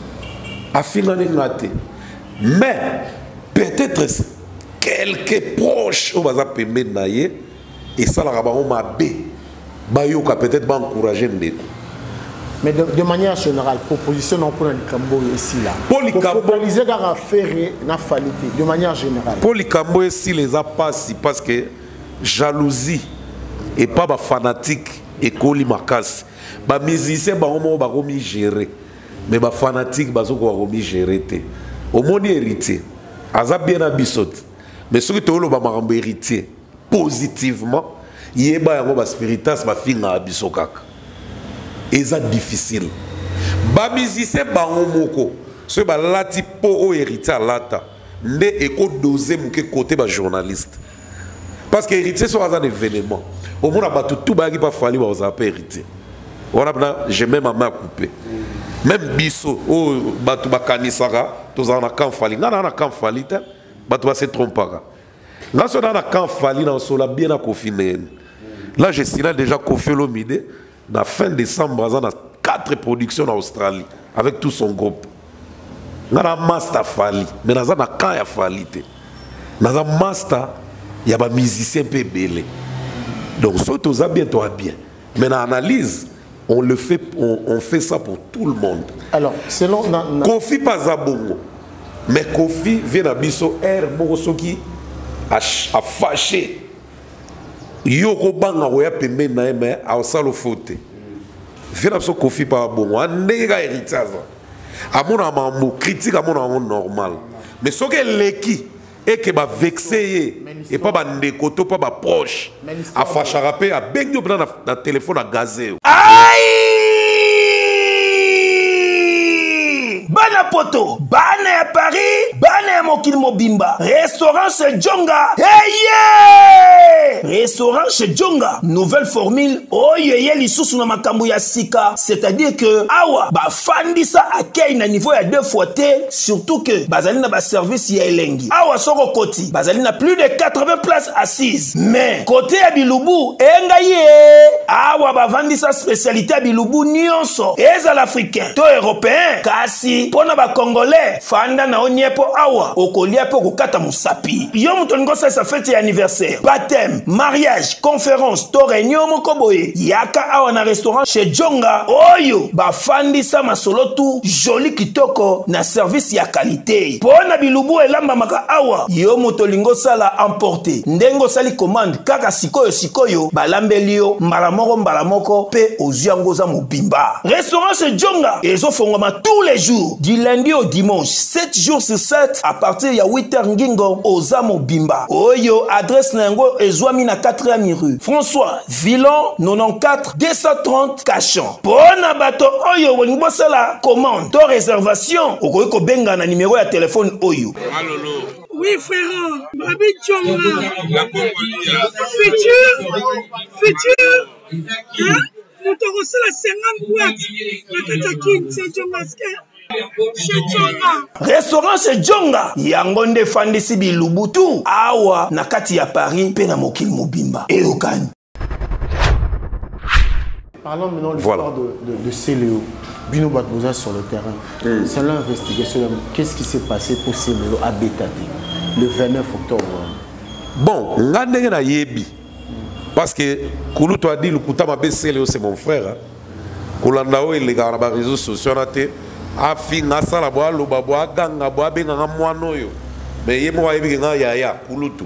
Mais peut-être quelques proches au bazar permet naïe et ça la rabaron m'a bé. Bayoka peut-être va encourager ndeko. Mais de, de manière générale, proposition non pour Likambo ici là. Pour Likambo focaliser dans faire na falité de manière générale. Pour Likambo ici les a pas parce que jalousie et pas ba fanatique et coli makasi. Ba musicien ba homo ba komi gérer mais ba fanatique ba zoko komi gérer te au monde héritier aza bien abisot mais ce que to lo ba makambo héritier positivement yeba yango ba spiritas ba finga abiso kaka eza difficile ba musicien ba homoko ce ba lati po o héritier lata nde eko doser muke côté ba journaliste parce que héritier so aza événement au monde ba tout ba ki pa fali ba oza pa héritier. J'ai même ma main coupée. Même biso, oh, batu bakanisaka, tous en a quand fali. N'a na quand fali, batu se trompera. Là, on a na quand fali, dans sola bien à confiné. Là, j'ai signé déjà Kofi Olomide, dans fin décembre, on a quatre productions en Australie, avec tout son groupe. N'a na master fali, mais dans na quand ya fali. Dans na master, il y a des musiciens peu belé. Donc, surtout ça bien, toi bien. Mais dans l'analyse, on le fait, on, on fait ça pour tout le monde. Alors, selon... Kofi pas à bon. Mais Kofi vient à Bisso R. Morosoki a fâché. Yoko banga oya pembe na eme a osalo faute. Vient à Kofi pas bon. Un nègre héritage. À mon amour critique à mon amour normal. Mais ce que l'équipe et que va vexer et pas des côtés pas proche à fâcher rapper à benyo dans le téléphone à gazé. Bana poto, bana à Paris, bana à Mokil Mobimba, restaurant chez Djonga, hey yeah! Restaurant chez Djonga, nouvelle formule, oh yé li sous na makambu ya sika, c'est-à-dire que awa, ba fandisa akei na niveau ya deux fois T, surtout que bazali na ba service ya elengi. Awa soko koti, bazali na plus de quatre-vingts places assises. Mais côté ya Bilubu, enga ye, awa ba fandisa spécialité ya Bilubu nyonso, eza l'africain, to européen, kasi pona ba congolais fanda na oniepo awa okolia po kokata musapi yo muto ngosa sa fête ya anniversaire baptême mariage conférence to réunion moko boye yaka awa na restaurant chez Djonga oyo ba fandisa masolo tu joli kitoko na service ya qualité pona Bilubu elamba maka awa yo muto lingosa la emporter ndengo sali commande kaka sikoyo sikoyo balambelio mbala moko mbala moko pe oziangoza mobimba restaurant chez Djonga ezo fongoma tous les jours du lundi au dimanche, sept jours sur sept, à partir de huit heures ngingo, Ozamo Bimba. Oyo, adresse Nengo, Ezouami na quatrième rue. François, Villon, quatre-vingt-quatorze, deux cent trente, Cachan. Pona bato, Oyo, Wenbosa la commande, ton réservation, Okoyoko Benga na numéro de téléphone Oyo. Oui, frère, Babi Djonga. Futur, futur, hein? Nous te reçons la cinquante boîtes. La Katakin, c'est Djonga. Restaurant chez Djonga yangonde fandisi Bilubutu awa nakati ya Paris pe na Mokil Mobimba et Okani. Parlons maintenant de l'histoire voilà. de, de, de Céléo. Bino Batboza sur le terrain. Mm. C'est l'investigation. Qu'est-ce qui s'est passé pour Céléo à Bétati le vingt-neuf octobre? Bon, ngandenge na yebi. Parce que Kouloutou a dit le Koutama B Céléo c'est mon frère. Koulandao il est dans les réseaux sociaux. Afi ngasa la boa loba boa ganga boa benga mwano yo mais ye mo yebi nga ya ya Kulutu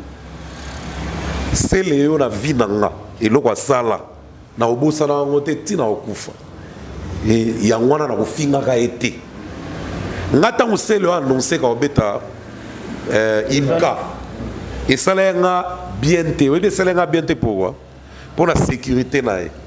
Céléo na vie nanga eloko sala na obosa na ngote tina okufa e ya ngwana na kofinga ka ete ngata mo Céléo annoncer ka obeta euh imka et sala nga bienté we de sala nga bienté pourquoi pour la sécurité na e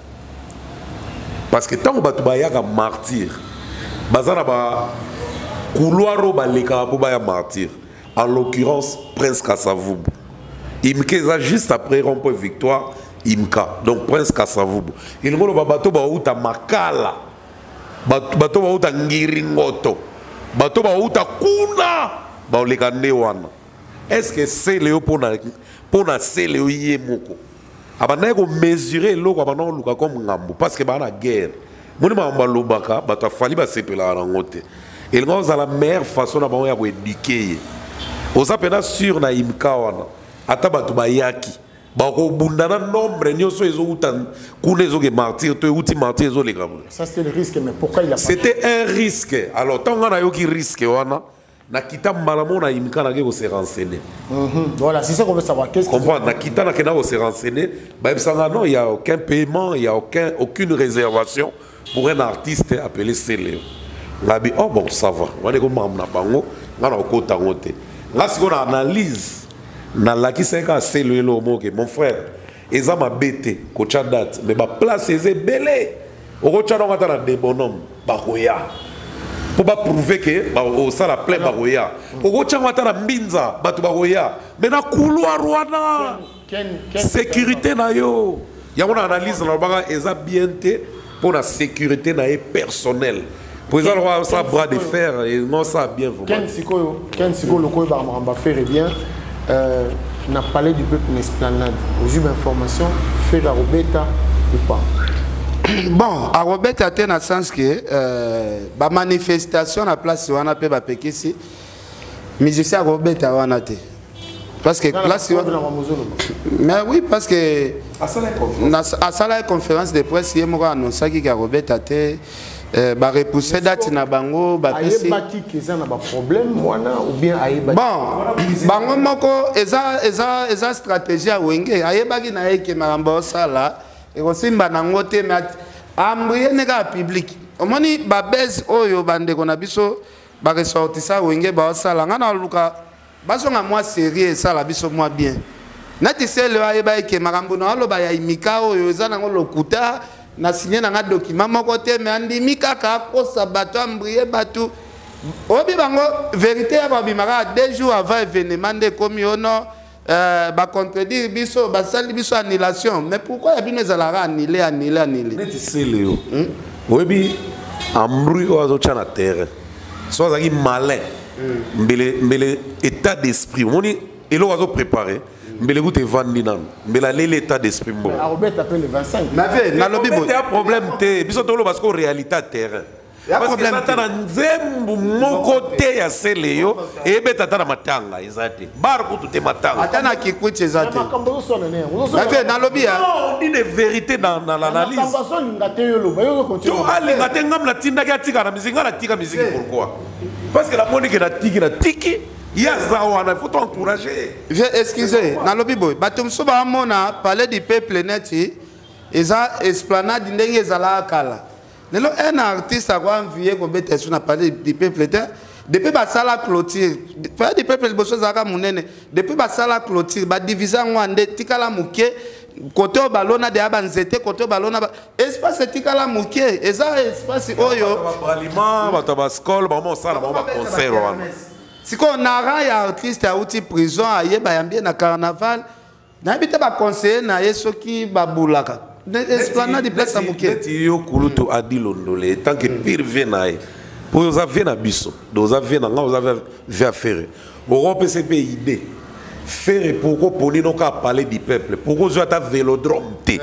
parce que tant batu ba ya ka martyr bazana ba couloiro ba leka po ba ya martyr en l'occurrence Prince Kasavubu imkeza juste après rond-point Victoire imka donc Prince Kasavubu il ngolo ba bato ba uta makala bato ba uta ngiringoto bato ba uta kuna ba leka ne wana est-ce que c'est Céléo pona pona Céléo yemoko abana ko mesurer loko abana luka comme ngambo parce que ba na guerre. Moni mamba lobaka bata fali ba sepela na ngote il ngoz à la meilleure façon na ba ya ko éduquer oza pena sur na imka wana ata batu ba yaki ba ko bundana nombre nyoso ezo utan kuna ezo ke martyr to uti martyr ezo le gabo ça c'était le risque mais pourquoi il a pas c'était un risque alors tant na yo ki risque wana na kita malamo na imka na ke ko se renseigner voilà c'est ça qu'on veut savoir qu'est-ce que comprendre na kita na ke na ko se renseigner ba sanga non il y a aucun paiement il y a aucun aucune réservation pour un artiste appelé Céléo. On dit, oh bon, ça va. On a dit, on a bango, on a un côté. Là, si on analyse, on a qui c'est qu'à Céléo, mon frère, ils ont bêté, coach à date, mais ma place est belé. Au coach on a des bonhommes, baroya. Pour pas prouver que, au ça la plaît baroya. Au coach on a mbinza, batu baroya. Mais na couloir wana. Sécurité na yo. Il y a une analyse dans le baga, ils ont bien été. Pour la sécurité personnelle. Pour les avoir ça bras de fer et non ça bien vraiment. Ken Siko, Ken Siko, le quoi on va faire bien. On a parlé du peuple esplanade. Aux yeux d'information, fait la Robeta ou pas? Bon, à Robeta, il y a un sens que la manifestation à la place où on a pu péquer, mais je sais à Robeta, on a été. Parce que classe, mais oui, parce que à la conférence de presse, il y a annoncé qu'il y a Robert Tate, bah repousser date na bango, bah pesi. Aïe qui ça n'a pas problème, moi ou bien aïe bon, bango moko, eza eza eza stratégie à wenge, aïe bagi na aïe qui maramba ça là, et aussi banangote mais ambriye nega public. Au moins ni ba base oyo bande kona biso, ba ressortissa wenge ba ça là, ngana luka. Baso nga moi sérieux ça la biso moi bien. Nati se le ayeba ke makambo na lo ba ya imika oyo eza nango lokuta na signé na nga document moko te mais andi mika ka ko sabato ambrier batu. Obi bango vérité ya ba bimaka deux jours avant événement de komi ono euh ba contredire biso ba sali biso annulation mais pourquoi ya bino ezalaka annulé annulé annulé. Nati se le yo. Obi ambri o azo chana terre. So azaki malin. Mbele mbele état d'esprit moni elo wazo préparé mbele goute vandi nan mbele aller l'état d'esprit bon Robert appelle le vingt-cinq na ve na lobi bo un problème te biso tolo parce que réalité terrain parce que ça na nzembu moko te ya seleyo et beta tana matanga ezate bar ko tout matanga atana ki kwitse ezate na ve na lobi ya on dit des vérités dans dans l'analyse to ali ngatenga mla tinda ka tika na mizinga na tika miziki pourquoi. Parce que la monnaie qui est la tiki, la tiki, il y a ça, il faut t'encourager. Excusez, dans le Bible, Batum Soba Mona parlait du peuple net, et ça, esplanade d'Indé Zala. Un artiste a envié qu'on bête sur parler du peuple net. Depuis que la clôture, faire du peuple de Zaka Mounene, depuis que la clôture, la division Wande, Tikala Mouké, côté au ballon de Abanzete, côté au ballon espace Tikala Mouké, et ça, espace Oyo. Si on a un artiste à outil prison, à Yébayambie, na carnaval, n'habite pas conseiller, na Yesoki Baboulaka. Esplanade de place à Mouké. Kuluto Adi Londole, tant que pire venaille. Pour vous avez un biso, vous avez un vous avez à faire. Europe c'est pas idée. Faire pourquoi pour nous qu'à parler du peuple. Pourquoi vous avez un vélodrome T.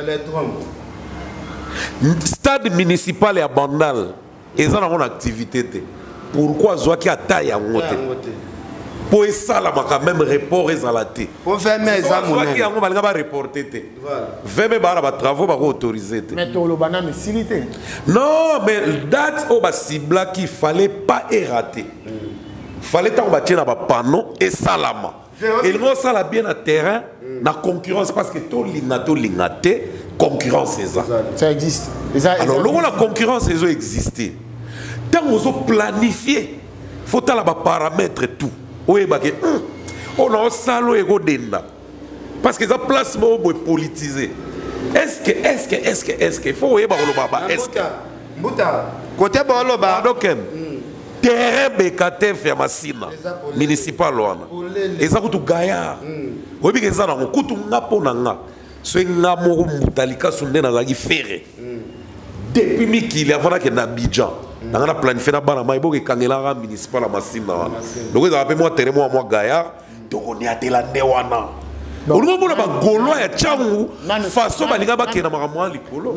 Stade municipal et abandal. Ils ont une activité. Pourquoi vous avez un taille à monter. Pour ça là quand même report et à la T. Pour faire mes amours. Qui ont va reporter T. vingt ba travaux ba autoriser T. Mais to le banane silité. Non, mais date au bas cible qu'il fallait pas rater. Fallait tant bâtir na ba panneau et salama. Et nous ça la bien à terrain na concurrence parce que tout lingato lingate concurrence c'est ça. Ça existe. Alors là la concurrence ça exister. Tant on planifier, faut ta la ba paramètres tout. Oui, on a un salaud et denda. Parce que ça place moi politisé. Est-ce que, est-ce que, est-ce que, est-ce que, il faut y avoir le baba. Est-ce que. Côté Boloba. Donc, terrain bécaté fait ma sina. Municipal loana. Et ça coûte gaillard. Oui, mais ça n'a pas coûte n'a pas n'a. C'est un amour mutalika sur le n'a ferré. Depuis Miki, il y a vraiment que Nabidjan. On a planifié la banane, il y a un municipal à Massine. Donc, il y a un moi, terre, moi, moi, Gaïa. Donc, on y a de la néwana. On a un golo et Tchamou. Façon, il y a un qui est dans ma likolo.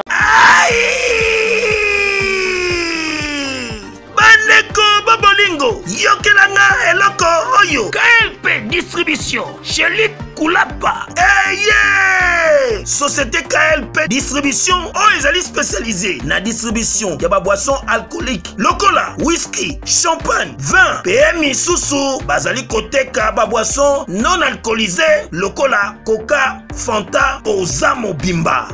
Bolingo, Yokelanga Eloko Oyo, K L P Distribution, chez Luc Koulapa. Eh yeah! Société K L P Distribution, oh, ils allaient spécialisés dans la distribution de boissons alcooliques, locola, whisky, champagne, vin, P M I Soussou, Bazali Côté Kaba boisson non alcoolisée, locola, coca, fanta, Ozamo Bimba.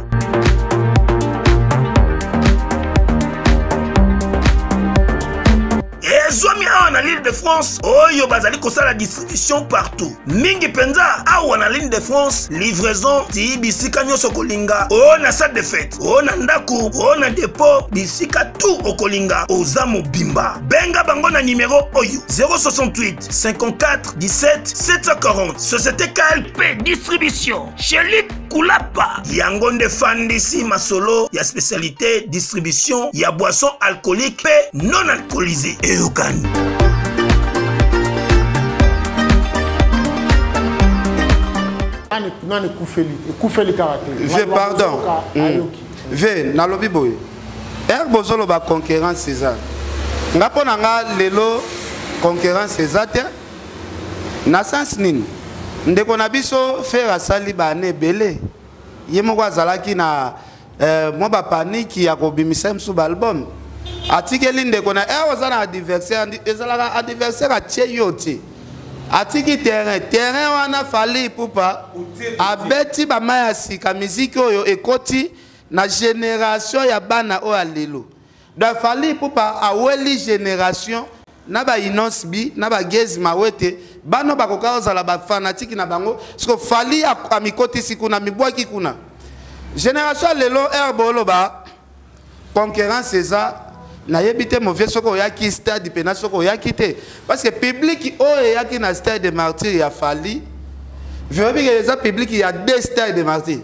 Et Zomi a en l'île de France, oh yo bazali kosa la distribution partout. Mingi penza a ou en l'île de France, livraison ti bisika nyoso kolinga. Oh na salle de fête, oh na ndaku, oh na dépôt, bisika tout au kolinga, Ozamo Bimba. Benga bango na numéro oyo zéro soixante-huit cinquante-quatre dix-sept sept cent quarante. Société K L P Distribution, chez Luc Koulapa. Yangonde fan d'ici masolo, ya spécialité distribution, ya boisson alcoolique et non alcoolisée. Et au can. V, pardon. V, nalobi boy. Er bozolo ba concurrence César. Ngapo nanga lelo concurrence César te. Na sens nini. ndeko na biso faire asali bane belé yemo kwa zalaki na euh moi ba panique ya ko bimisa msu ba album atikeli ndeko na e ozana adversaire ezalaka adversaire a tie yoti atiki terrain terrain wana fali pupa abeti ba maya sika musique oyo ekoti na génération ya bana o alelo da fali pupa aweli génération na ba inonce bi na ba gezi mawete bano bakoka ozala ba fanatique na bango siko fali amikoti sikuna mibwaki kuna génération lelo herbolo ba concurrence eza na yebite mauvais soko yaki stade pena soko yaki te parce que public o yaki na stade de martyr ya fali veut dire que les public il y a deux stades de martyr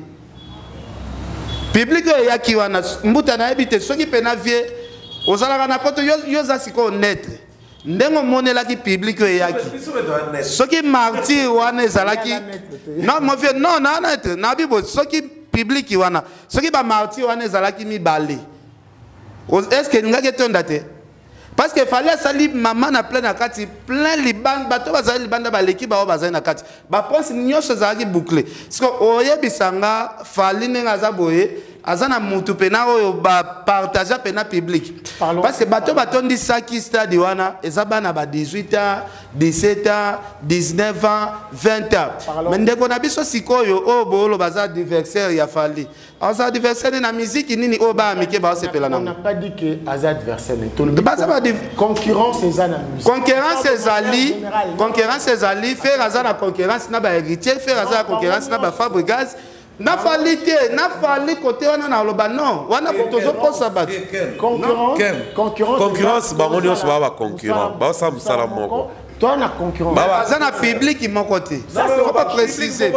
public o yaki wana mbuta na yebite soki pena vie ozalaka na poto yoza siko net ndengo monelaki public o yaki soki martyr wana ezalaki non mauvais non na net na bibo soki public wana soki ba martyr wana ezalaki mibale. Est-ce que nous avons parce qu'il fallait salir maman na plein akati plein liban bato bazali libanda ba l'équipe ba bazali na kati ba pense nyosho zaki boucler parce que oye bisanga fali nenga za boye azana mutu pena oyo ba partager pena public parce que bato batondi saki stade wana ezaba na ba dix-huit ans dix-sept ans dix-neuf ans vingt ans mais ndeko na biso sikoyo o bolo baza adversaire ya fali az adversaire na musique nini o ba amike ba sepela na on n'a pas dit que az adversaire concurrence ezana concurrence ezali concurrence ezali faire azana concurrence na ba héritier faire azana concurrence na ba Fabregas na falite na fali côté wana na loba non wana tozo posa ba concurrence concurrence concurrence ba ngoni os ba concurrent ba sa msala moko toi na concurrence azana public mon côté ça faut pas préciser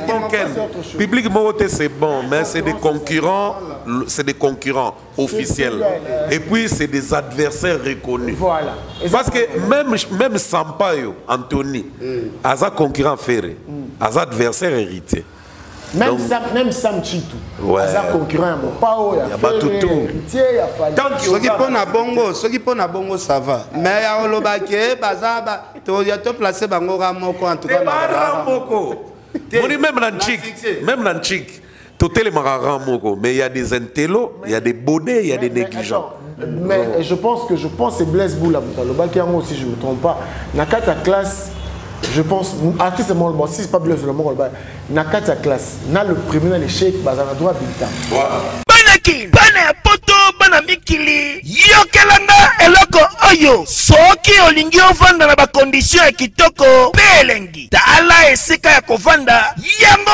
public mon côté c'est bon mais c'est des concurrents c'est des concurrents officiels et puis c'est des adversaires reconnus voilà parce que même même Sampaio Anthony aza concurrent ferré aza adversaire héritier. Même donc, Sam, même Sam Chitou, ouais. un concurrent, mon pao, il y a Batutu. Tant que qui pon na bongo, ceux qui pon na bongo ça va. Mais ya olobake bazaba, to ya to placer bango ramoko en tout cas na ramoko. Moni même l'antique, même l'antique. Tout est ramoko, mais il y a des intellos, il y a des bonnets, il y a des négligents. Mais je pense que je pense c'est Blaise Boula, le Bakiamo si je ne me trompe pas. Nakata classe. Je pense, artiste bon, bon, si c'est pas Blaise le mot, Nakata classe, na le premier l'échec, bazana droit habitant. Banaki, bana poto, bana mikili, yokelanga eloko oyo, soki olingi ovanda na ba condition ya kitoko, belengi, ta ala esika ya kovanda, yango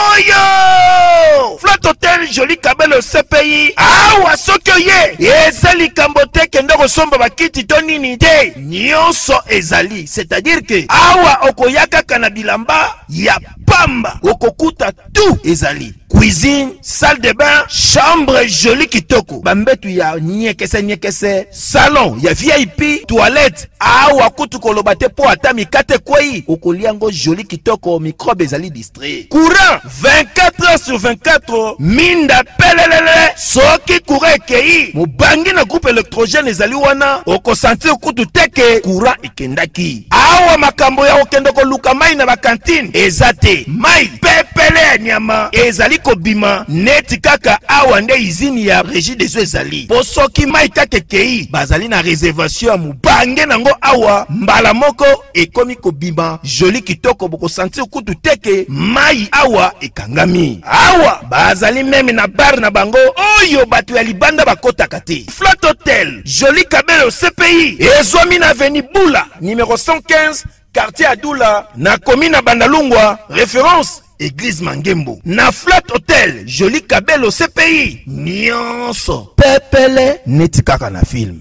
oyo. Flat Hotel Joli Kabelo C P I, awa soki oye, ezali kambote kendo somba bakiti to nini te, nyonso ezali, c'est-à-dire que awa okoyaka kana bilamba ya pamba, okokuta tout ezali. Cuisine, salle de bain, chambre jolie kitoko. Bambetu ya nyekese nyekese, salon ya V I P, toilette, awa kutu kolobate po atami kate kwei, okoliango jolie kitoko, microbe ezali distrait. Courant vingt-quatre heures sur vingt-quatre, minda pelelele, soki courant ekei, mubangi na groupe électrogène ezali wana, oko sentir kutu teke, courant ekendaki. Awa makambo ya okendoko luka mai na ba cantine, ezate, mai pepele nyama, ezali kobima neti kaka awa nde izini ya régie des eaux ezali po soki mai kaka kei bazali na réservation ya mubange nango awa mbala moko ekomi kobima joli kitoko boko sentir kutu teke mai awa ekangami awa bazali meme na bar na bango oyo bato ya libanda bakotaka te. Flat Hotel Joli Kabelo C P I ezwami na avenue Bula numéro cent quinze quartier Adoula na commune Bandalungwa référence Église Mangembo. Na Flat Hotel Joli Kabelo C P I nyonso pepele neti kaka na film.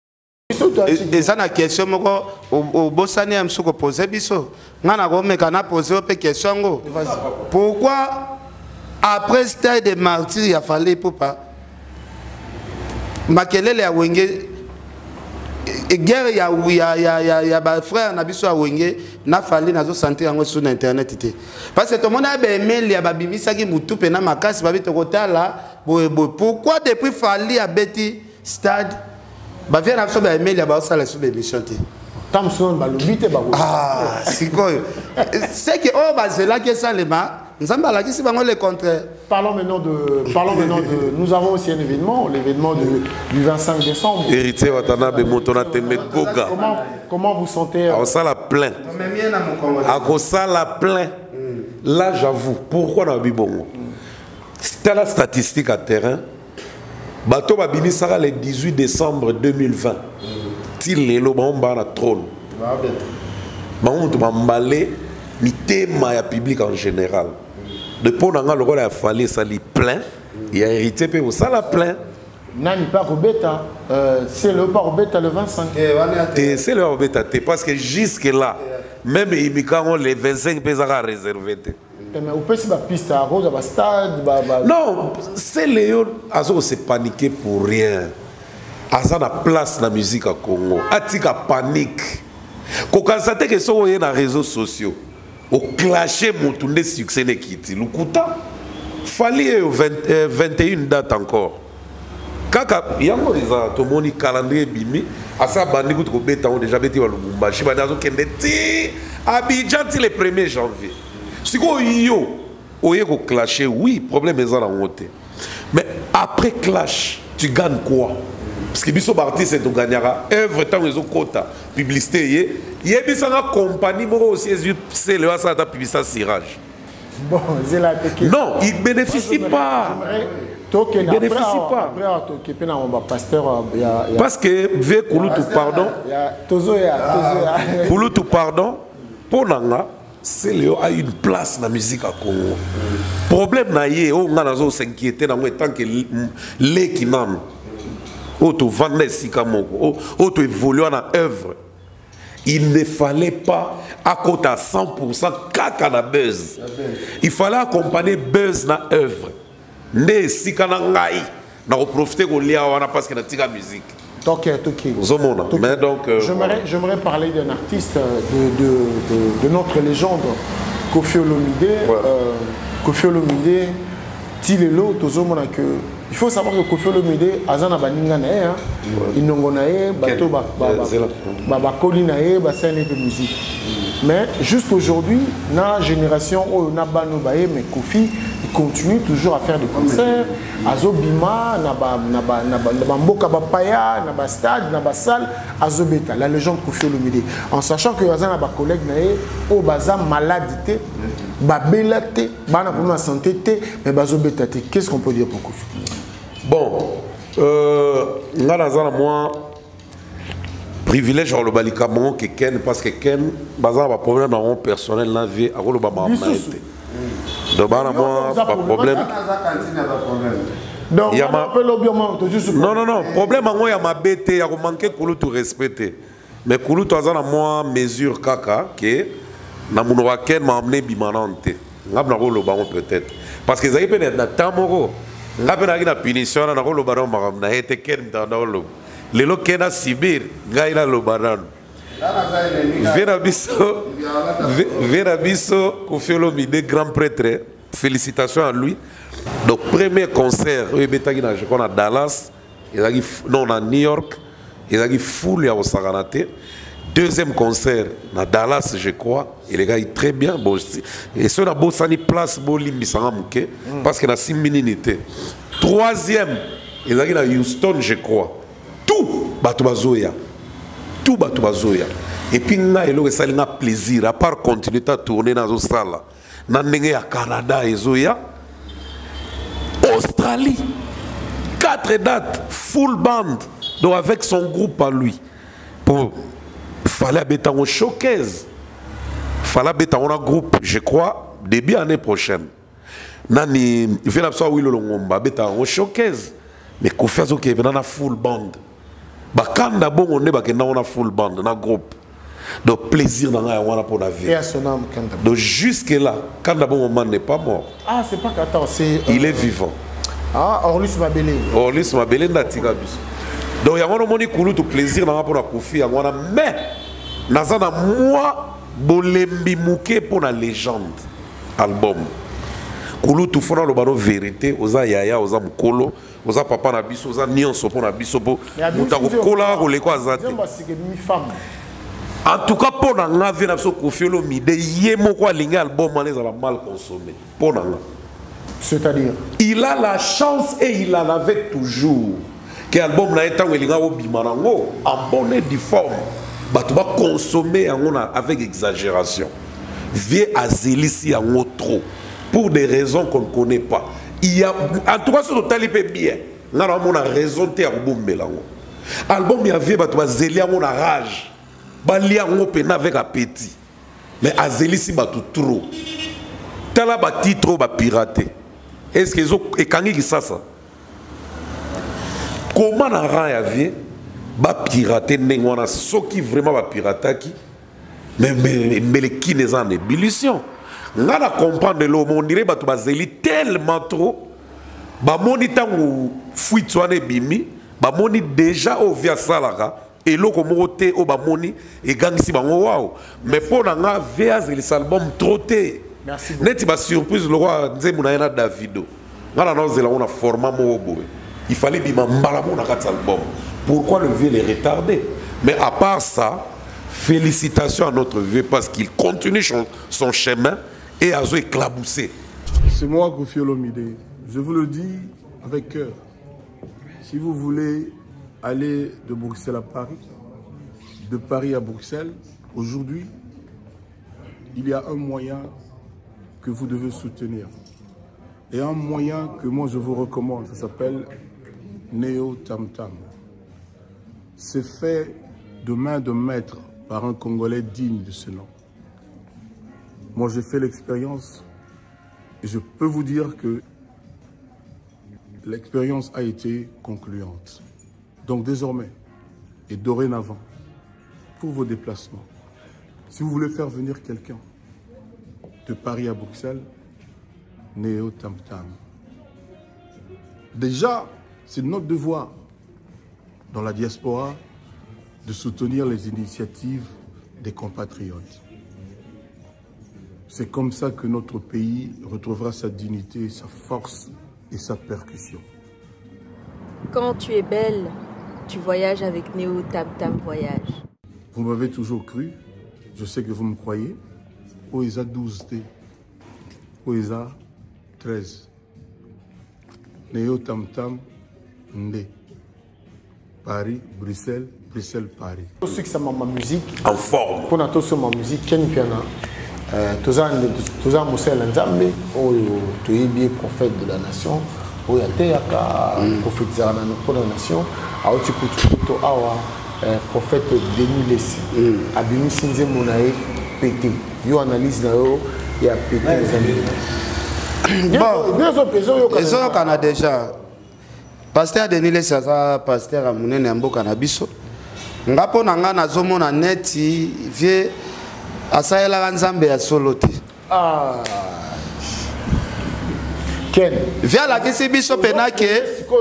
Eza na question moko obosani ya msuko poser biso ngana ko meka na poser pe question ngo pourquoi après stade de martyr ya fallait popa makelele ya wenge guerre ya ya ya ya ya ba frère na biso ya wenge na fali nazo santé yango sur internet té parce que tout le monde a aimé ya babimisa ki mutu pe na makasi babi to kotala boy boy pourquoi depuis fali a beti stade ba vient na so ba aimé ya ba sala sur l'émission té Tamson balobite ba. Ah, c'est quoi? C'est que oh bah c'est là que ça les mains. Nous avons là qui c'est vraiment le contraire. Parlons maintenant de parlons maintenant de nous avons aussi un événement, l'événement du, du vingt-cinq décembre. Héritier Watanabe Motona Temekoga. Comment comment vous sentez? Ah, ça la plein. Ah, ça la plein. Là j'avoue, pourquoi on a vu bon? C'était la statistique à terrain. Bateau Babini sera le dix-huit décembre deux mille vingt. Il est là, on va trône. On va emballer le thème public en général. Depuis on a le rôle à fallu ça li plein. Il y a hérité puis ça la plein. Nani pas Robeta, c'est le pas Robeta le vingt-cinq. C'est le Robeta parce que jusque là, même il les vingt-cinq pesara réservé. Mais vous pouvez se piste à Rose à stade. Non, c'est Léon Azo s'est paniqué pour rien. Aza na place dans la musique à Congo. Atika panique. Quand on constate que ça est dans les réseaux sociaux, au clasher mon tourné succès ne quitte. Le couta, fallait vingt et une dates encore. Kaka, il y a un tout le monde calendrier bimi. Asa bandi ko ko beta on déjà beti wa Lubumbashi. Bandi azo kende ti Abidjan ti le premier janvier. Si ko yo, oye ko clasher, oui, problème est dans la honte. Mais après clash, tu gagnes quoi? Parce que biso artiste c'est to gagnera œuvre tant les autres quota publicité yé yé bisanga compagnie moi aussi c'est le ça ta publicité cirage. Bon, c'est la technique. Non, il bénéficie pas. Il ne bénéficie pas. Parce que vieux Kouloutou pardon. Kouloutou pardon pour nanga c'est Léo a une place dans la musique à Congo. Problème na yé on a nazo s'inquiéter dans tant que les qui n'ont auto vendre sikamoko auto évoluer dans œuvre. Il ne fallait pas à côté à cent pour cent kaka na buzz. Il fallait accompagner buzz na œuvre. Ne sikana ngai na profiter ko lia wana parce que na tika musique. Donc ok. Mais donc euh, j'aimerais j'aimerais parler d'un artiste de, de, de, de notre légende Koffi Olomide. Ouais. Euh, Koffi Olomide Tilelo tozomona que il faut savoir que Koffi Olomide azana baninga na ye hein inongo na ye bato ba ba ba koli na ye ba scène de musique. Mais jusqu'aujourd'hui na génération o na bano ba mais Koffi il continue toujours à faire des concerts azobima na ba na ba na ba mboka ba paya na ba stade na ba salle azobeta la légende Koffi Olomide en sachant que azana ba collègue na ye o baza maladité ba belate bana pour la santé mais bazobeta te. Qu'est-ce qu'on peut dire pour Koffi? Bon, euh, là, dans moi, privilège à l'obalika mon que Ken parce que Ken, bazar pas problème dans mon personnel la vie à l'oba ma maître. Donc bana moi pas problème. Donc il y a ma non non non problème à moi il y a ma bête il y a manquer Koulou tout respecter. Mais Koulou tout azana moi mesure kaka que na munoa Ken m'a amené bimanante. Ngab na l'oba peut-être parce que ça y peut-être na tamoro. Nga pena kina punition na ko lobaro magam na hete ken ta na lo lelo kena sibir nga ila lobaro vera biso vera biso Koffi Olomide grand prêtre, félicitations à lui. Donc premier concert au betaki na je connais à Dallas il a non à New York il a full ya Osaganate. Deuxième concert à Dallas, je crois. Et les gars, il très bien. Bon, et ceux là, ça ni place, parce qu'il a six minutes. Troisième, il a à Houston, je crois. Tout, Batubazoya. Tout, Batubazoya. Et puis, il a plaisir, à part continuer à tourner dans la salle. Dans le Canada et Zoya. Australie. Quatre dates, full band. Donc, avec son groupe à lui. Pour. Fallait être en showcase. Fallait être en groupe, je crois, début année prochaine. Nani, il fait l'absence où il est en showcase. Mais Koffi Azo qui est dans la full band. Bah quand d'abord on est dans la full band, dans un groupe. Donc plaisir dans la one pour la vie. Donc jusque là, quand d'abord on n'est pas mort. Ah c'est pas qu'attends, c'est. Il est vivant. Ah Orlus Mabele. Orlus Mabele n'attire bis. Donc il y a un moment où tout plaisir dans rapport à Koffi, mais nazana moi bolembi mouké pour la légende album. Koulou tout fona le baro vérité, oza yaya, oza mukolo, oza papa na biso, oza nyonso pour na biso po. Muta kola ko le ko azate. En tout cas, pour nous, on vient de Koffi Olomide, il y a un album qui est mal consommé. Pour nous. C'est-à-dire? Il a la chance et il en avait toujours. Que l'album n'a été en bonne et due forme. Tu vas consommer avec exagération. Viens à Zélissi en trop. Pour des raisons qu'on ne connaît pas. Il y a, en tout cas, c'est totalement bien. On a raison de faire l'album. Il y avait Zélia en rage. Il y a un avec appétit. Mais à Zélissi, c'est trop. Tu as un titre piraté. Est-ce que et quand il ça ça comment on a yavé ba pirater n'engwana ce qui vraiment ba pirater qui mais mais mais les qui les en ébullition on a comprendre le on dirait ba to bazeli tellement trop ba moni tangu fuitwane bimi ba moni déjà au via salaka et loko moté au ba moni et gangisi bango wow mais pour na nga via zeli album troté. Merci beaucoup. Neti ba surprise le roi Nzemuna Davido. Ngala nozela on a format mo boy. Il fallait bima mbala mo na kat album. Pourquoi le vieux est retardé? Mais à part ça, félicitations à notre vieux parce qu'il continue son, son chemin et a éclaboussé. C'est moi Koffi Olomide. Je vous le dis avec cœur. Si vous voulez aller de Bruxelles à Paris, de Paris à Bruxelles, aujourd'hui, il y a un moyen que vous devez soutenir. Et un moyen que moi je vous recommande, ça s'appelle Néo Tam Tam. C'est fait de main de maître par un Congolais digne de ce nom. Moi j'ai fait l'expérience et je peux vous dire que l'expérience a été concluante. Donc désormais et dorénavant, pour vos déplacements, si vous voulez faire venir quelqu'un de Paris à Bruxelles, Néo Tam Tam. Déjà, c'est notre devoir dans la diaspora de soutenir les initiatives des compatriotes. C'est comme ça que notre pays retrouvera sa dignité, sa force et sa percussion. Quand tu es belle, tu voyages avec Néo Tam Tam Voyage. Vous m'avez toujours cru, je sais que vous me croyez. O E S A douze T, O E S A treize. Néo Tam Tam Ndé. Paris, Bruxelles, Bruxelles, Paris. Tout ce qui est ma musique, en forme. Pour tout ce ma musique, Ken Piana, tous les Moussel Nzambe, tu es bien prophète de la nation, tu es prophète de la nation, tu es prophète Denis Lessi, Abimi Sinze Monae pété. Yo analyse là il y a pété les amis. Bon, bien sûr, ils ont Canada déjà. Pasteur Denis Lessi, pasteur à Mounene Ambo Canabiso. Ngapo nanga na zomo na neti vie asayela Nzambe ya soloti. Ah. Ken. Vie la kisibiso penake.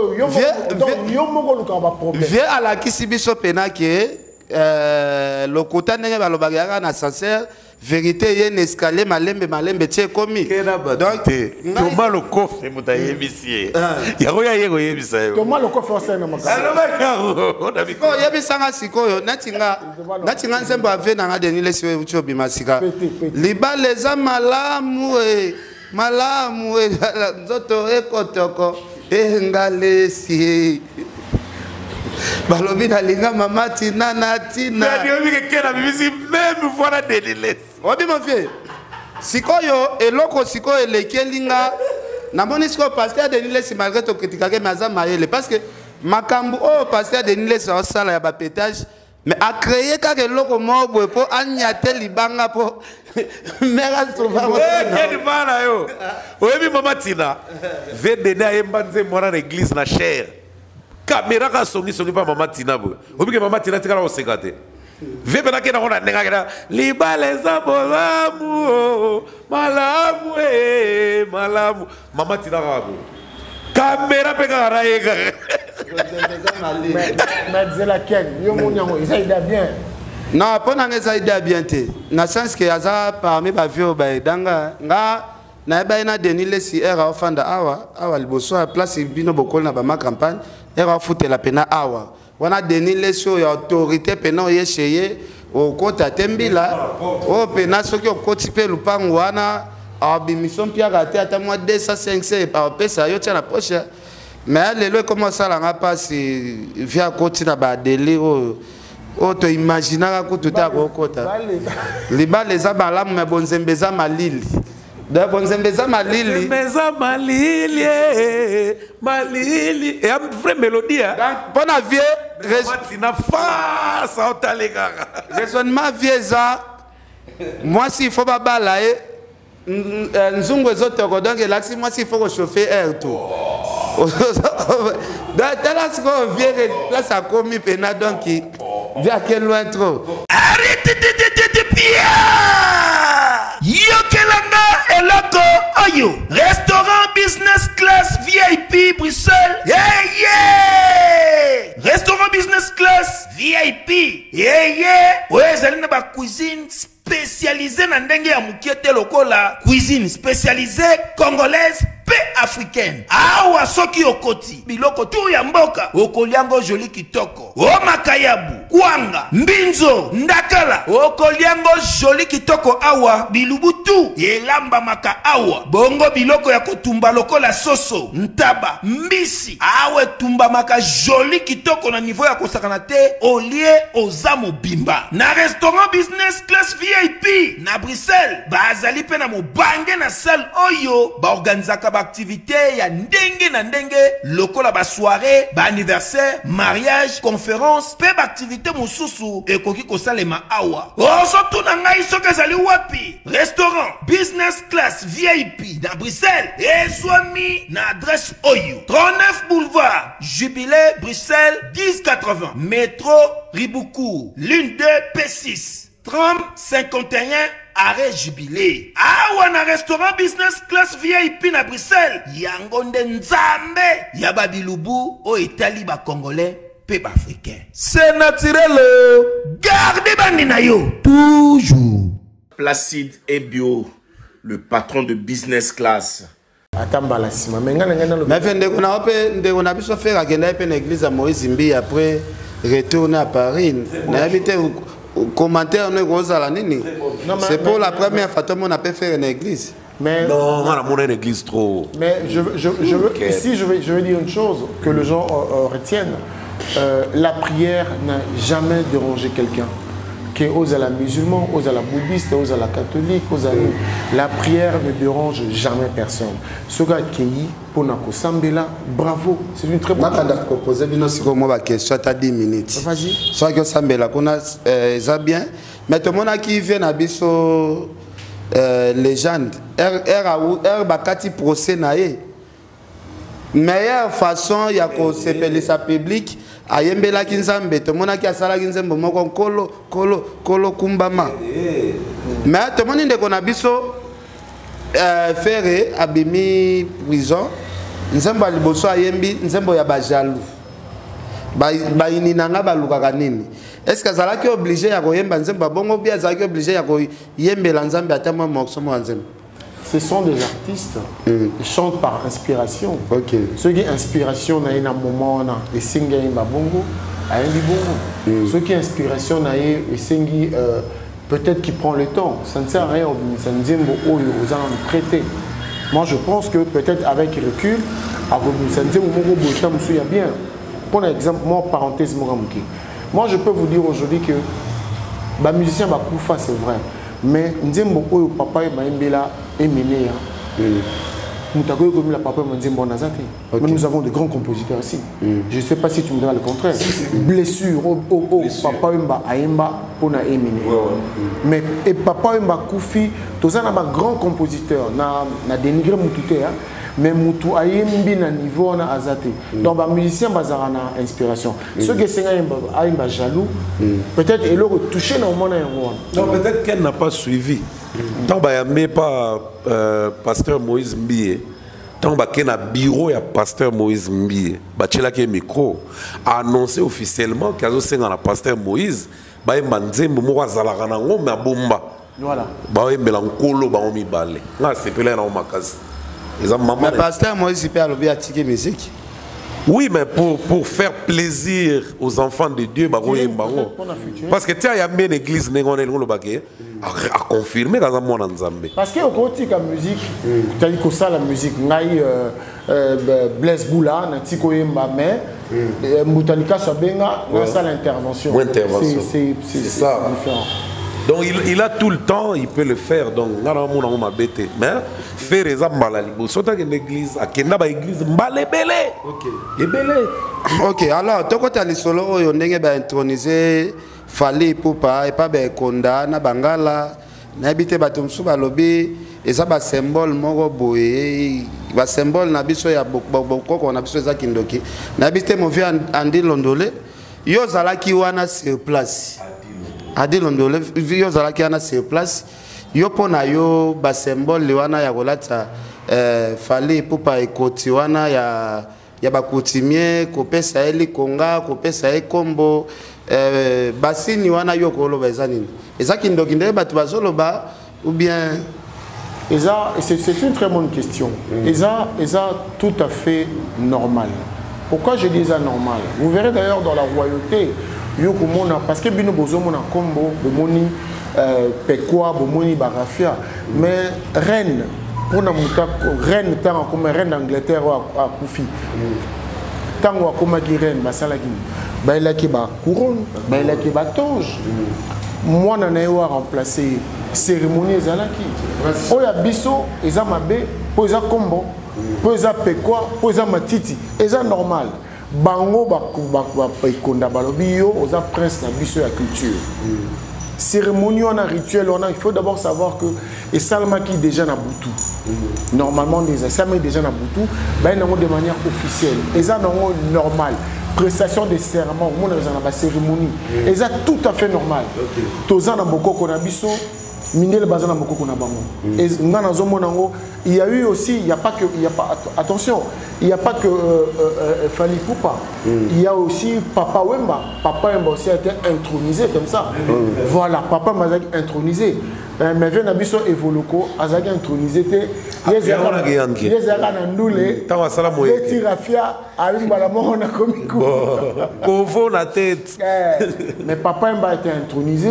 Vie à la kisibiso penake. Euh, le côté n'est pas le bagage na sincère vérité y a un escalier malembe malembe tché komi donc Thomas le coffre c'est mutaye bisier ya ko ya yego yebisa yo Thomas le coffre c'est na makala alors ba on a vu ko yebisa nga sikoyo natinga natinga nzembo ave na Denis Lessi ucho bimasika liba leza malamu e malamu e nzoto ekotoko engalesi balobi na linga mama tina na tina mais yo bi ke na bibisi même voilà Denis Lessi obi mon vieux sikoyo eloko sikoyo elekelinga na moni sikoyo pasteur Denis Lessi malgré to critique mais aza mayele parce que makambu o pasteur Denis Lessi au sala ya ba pétage mais a créé kaka eloko moko po anyate libanga po mera souvent eh quel bana yo obi mama tina ve dene ayemba nze mwana na église na cher caméra ka songi songi pa mama tina bo obi ke mama tina tikala osekate ve pena ke na kona nenga kena libale za bolamu malamu eh malamu mama tina ka bo caméra pe ka raega mais c'est laquelle yo mon yango ça ida bien non pas na ngeza ida bien te na sens que aza parmi ba vieux ba danga nga na ba na Denis Lessi era ofanda awa awa liboso a place bino bokol na ba ma campagne era foute la pena awa wana Denis Lessi ya autorité pena yesheye okota tembila o pena soki okoti pe lupango wana abimission pia raté ata moi deux cents cinq cents par pesa yo tia na poche mais lelo comment ça la passe via koti na ba délire o to imaginaka ko tout à kokota libale eza balamu me bonzembe eza malili da bonzembe eza malili Meza malili malili et une vraie mélodie bona vie na face au talegara raisonnement vie eza moi s'il faut babala e nzungu ezotoko donc elaxi moi s'il faut chauffer air tout donc tala ce qu'on vient place à commis pena donc via quel loin trop arrête de pia yokelanga eloko oyo restaurant business class V I P Bruxelles yeah yeah restaurant business class V I P yeah yeah oyo ezali na ba cuisine spécialisée na ndenge ya mukiete lokola cuisine spécialisée congolaise pe africaine awa soki okoti biloko tu ya mboka okoliango joli kitoko o makayabu kwanga mbinzo ndakala okoliango joli kitoko awa bilubutu elamba maka awa bongo biloko ya kotumba lokola soso ntaba mbisi awe tumba maka joli kitoko na niveau ya kosakana te olie ozamo bimba na restaurant business class V I P na Bruxelles bazali pe na mobange na salle oyo ba organizaka ba activité ya ndenge na ndenge lokola ba soirée ba anniversaire mariage conférence pe ba activité mususu ekoki kosalema awa ozo tuna ngai soki ezali wapi restaurant business class V I P na Bruxelles ezwami na adresse oyo trente-neuf boulevard Jubilé Bruxelles dix quatre-vingts métro Riboucourt l'une deux P six trente cinquante et un arrêt Jubilé awa na restaurant business class V I P na Bruxelles yango nde nzambe ya babilubu o etali ba congolais pe ba africain c'est naturel gardez bandi na yo toujours Placide et Bio le patron de business class atambala sima mais ngana ngana mais vende ko na ope ndeko na biso faire akenda pe na église à Moïse Mbi après retourner à Paris na habité commentaire ne gozala nini c'est pour la première fois tout le monde a pu faire une église mais non on a mon une église trop mais je je je veux okay. Ici je vais je vais dire une chose que les gens euh, retiennent euh, la prière n'a jamais dérangé quelqu'un que aux à la musulman, aux à la bouddhiste, aux à la catholique, aux à la prière ne dérange jamais personne. Ce gars qui est pour Nako Sambela, bravo, c'est une très bonne chose. Je vais proposer une question à dix minutes. Vas-y. Soit que Sambela, qu'on a ça bien, mais tout le monde qui vient à Bisso légende, er er bakati procès naé. Meilleure façon, il y a qu'on s'appelle sa public. Ayembela kinzambe to mona ki asala kinzambe moko kolo kolo kolo kumbama mais to moni ndeko na biso euh faire abimi prison nzembo liboso ayembi nzembo ya bajalu ba ba ini nanga baluka kanini est-ce que azala ki obligé ya koyemba nzembo bongo bia azala ki obligé ya koyembela nzambe atama mokso mo nzembo. Ce sont des artistes mm. Ils chantent par inspiration. Okay. Ceux qui inspiration na un moment na et singa imba bongo a un bongo. Mm. Ceux qui inspiration na et singi euh, peut-être qui prend le temps. Ça ne sert à rien ça ne dit aux aux traiter. Moi je pense que peut-être avec recul à ça ne dit au y a bien. Pour exemple moi parenthèse moi je peux vous dire aujourd'hui que bah musicien va coup c'est vrai. Mais Nzembo oyo papa et Maïmbela est mené. Mais nous avons de grands compositeurs ici. Je ne sais pas si tu me diras le contraire. Blessure, oh, oh, oh, papa Mba Aïmba pour na éminé. Mais et papa Mba Koufi, tous un grand compositeur, na na dénigré Moutouté, mais Moutou Aïmbi na niveau na azate. Donc les musiciens bazara na inspiration. Ceux qui sont Aïmba jaloux, peut-être ils l'ont touché dans le monde. Non, peut-être qu'elle n'a pas suivi. Tant que je pas euh, pasteur Moïse Mbie, tant que je bureau de pasteur Moïse Mbie, je suis un micro, a annoncé officiellement qu'il y a un pasteur Moïse, il y a un bomba. Voilà. Il y a un colo, il y a un mais pasteur Moïse, il peut aller à la musique. Oui, mais pour, pour faire plaisir aux enfants de Dieu, bah, oui, bah, oui. Parce que tu as une église à confirmer dans mon ensemble. Parce que quand tu as la musique, tu as dit que ça la musique, Blaise Boula, Natiko Mbame, Moutanika Sabenga, ça l'intervention. C'est ça. Différent. Donc il, il a tout le temps, il peut le faire. Donc, mais faire les ambalali. Surtout une église, à Kenda, église, mbalé belé. Ok. Et belé. Ok, alors, tu as les solos, on a intronisé, Fali Poupa, et pas Konda, na Bangala, na habité Batumsu Balobi, et ça, c'est un symbole, moro boye, un symbole, na biso ya beaucoup, on a biso za kindoki. Na habité mon vieux Andi Londolé, yo zalaki wana sur place. Adi Londole, yo zalaki ana sur place. Yo pona yo ba symbole wana ya kolata euh Fali Poupa ekoti wana ya ya ba coutumier ko pesa eli konga ko pesa e kombo euh basini wana yo ko lo bazanini. Ezaki ndoki ndé batu bazoloba ou bien Eza c'est une très bonne question. Mm. Eza eza tout à fait normal. Pourquoi je dis ça normal? Vous verrez d'ailleurs dans la royauté parce que bino bozo mona kombo bomoni pekwa bomoni barafia mais reine pour na muta reine tant comme reine d'Angleterre a kufi tango akoma ki reine basala ki ba ila ki ba couronne ba ila ki ba toge moi na na wa remplacer cérémonie zalaki oya biso eza mabe po eza kombo po eza pekwa po eza matiti eza normal. Bango bakonda balobi yo oza prince na biso ya culture. Cérémonie on a rituel on a il faut d'abord savoir que et salma qui déjà na butu. Normalement déjà ça mais déjà na butu ba na de manière officielle. Et ça non normal. Prestation de serment on a na cérémonie. Et ça tout à fait normal. Toza na bokoko na biso Mindele bazana moko na bango. Et ngana zomo nango, il y a eu aussi, il n'y a pas que, il y a pas, attention, il n'y a pas que euh, euh, Fali Poupa. Mm. Il y a aussi Papa Wemba. Papa Wemba aussi a été intronisé comme ça. Mm. Voilà, Papa Mazaki intronisé. Mais vient Nabiso Evoloko, Azaki intronisé. Les Zaka Nandoule, les Tirafia, Alim Balamon, on a commis coup. Kovo la tête. Mais Papa Wemba a été intronisé.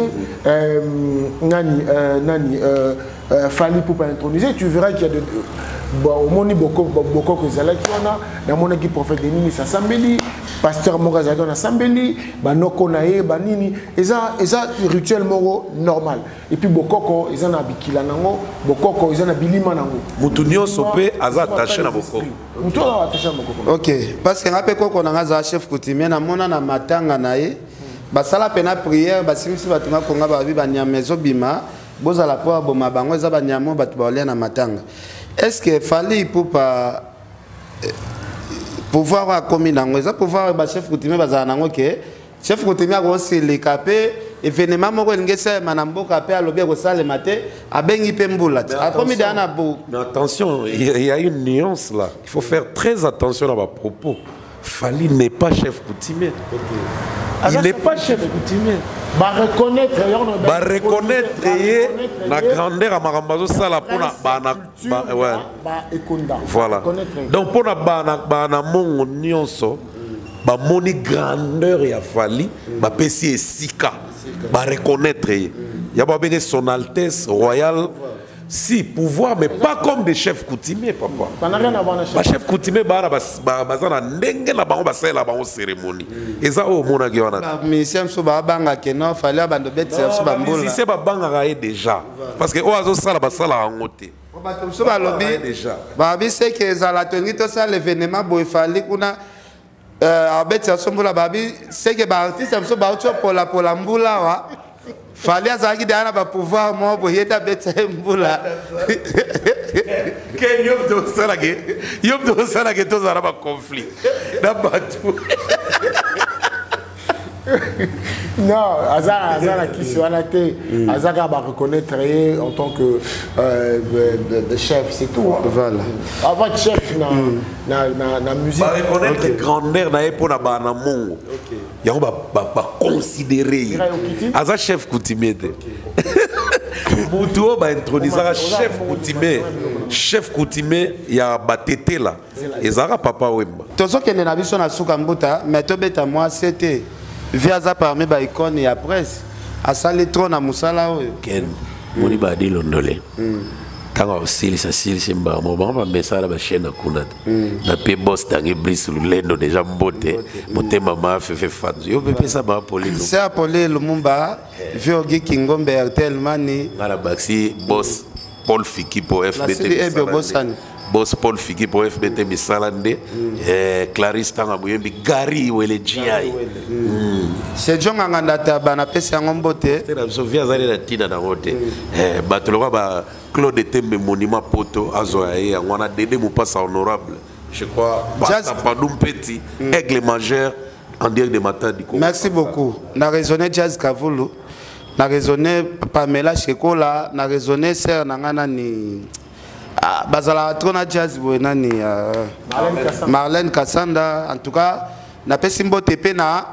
Nani, Nani, Fali Poupa intronisé. Tu verras qu'il y a de. Au moni boko boko que zala qui on a dans mon équipe prophète de Nini Sambeli pasteur Morazadon Sambeli banoko nae banini eza eza rituel moro normal et puis bokoko eza na bikila nango bokoko eza na bilima nango mutunio sope aza attaché na bokoko muto attaché na bokoko. OK parce que ngape koko na ngaza chef coutumier na mona na matanga nae basala pena prière basimisi batunga konga ba biba nyamezo bima bozala po boma bango eza ba nyamo batu ba na matanga. Est-ce que Fali Poupa pouvoir à commis nango ça pouvoir ba chef coutumier bazana nango ke chef coutumier ko se le capé événement moko ngese manamboka pe alobi ko sale maté abengi pe mbula a commis dana bo. Mais attention, il y a une nuance là. Il faut faire très attention à vos propos. Fali n'est pas chef coutumier. Il n'est pas chef coutumier. Bah reconnaître, bah reconnaître la grandeur à Marambazo Sala pour la bana, voilà. Donc pour la bana bana mon nyonso, bah moni grandeur et a Fali, bah pesi et sika, bah reconnaître. Il y a pas besoin son Altesse royale. Si, pouvoir, mais pas comme des chefs coutumiers, papa. Ça n'a rien à voir avec les chefs coutumiers. Les chefs coutumiers, c'est la cérémonie. Et ça, au monde, il y a un musicien qui a fallu abandonner ce musicien qui déjà. Parce que oiseau ça la basse la rangote. Déjà. Babi c'est que ça la tenue tout ça l'événement boy fallait qu'on a abeti asombola babi c'est que ba artiste amso ba auto pour la pour la mbula wa. Fallait azaki dana ba pouvoir mo bo yeta beta mbula. Que yop do sala ke yop do sala ke to zara ba conflit. Na batu. Non, Azara, Azara qui se relatait, Azara va reconnaître en tant que euh, de, de chef, c'est tout. Hein. Voilà. Avant de chef, na na na musique. Va reconnaître okay. Grandeur na pour na ba na mongo. OK. Ya on va va considérer. Azara chef coutumier. Mutuo ba introniser chef coutumier. chef coutumier ya batete là ezara papa Wemba tozo kende na biso na suka mbuta mais to beta moi c'était via za parmi ba icône ya presse asali trop na musala oyo ken moni ba di londole tanga osili sa sili simba mo ba mesala ba chaîne kuna na pe boss tangi bris lulendo déjà mbote motema ma fefe fans yo pepe sa ba poli c'est apolé lumumba vio gi kingombe tellement ni ngala baxi boss Paul Fiki pour F B T boss Paul Fiki pour F B T Misalande eh Clarisse tanga buyembi Gary wele G I c'est jonga ngandata bana pesa ngombote tena Sofia zali na tina na wote eh batoloka ba Claude Tembe monument poto azo ya ngwana Dede Mupasa honorable je crois Basta Padum Petit Aigle Majeur en direct de Matin du Congo. Merci beaucoup. Na raisonné Jazz Kavulu na raisonné Pamela Shekola na raisonné Sir Nangana ni ah, bazala trona Jazz Boenani uh, Marlène Kassanda en tout cas na pesimbo tepe na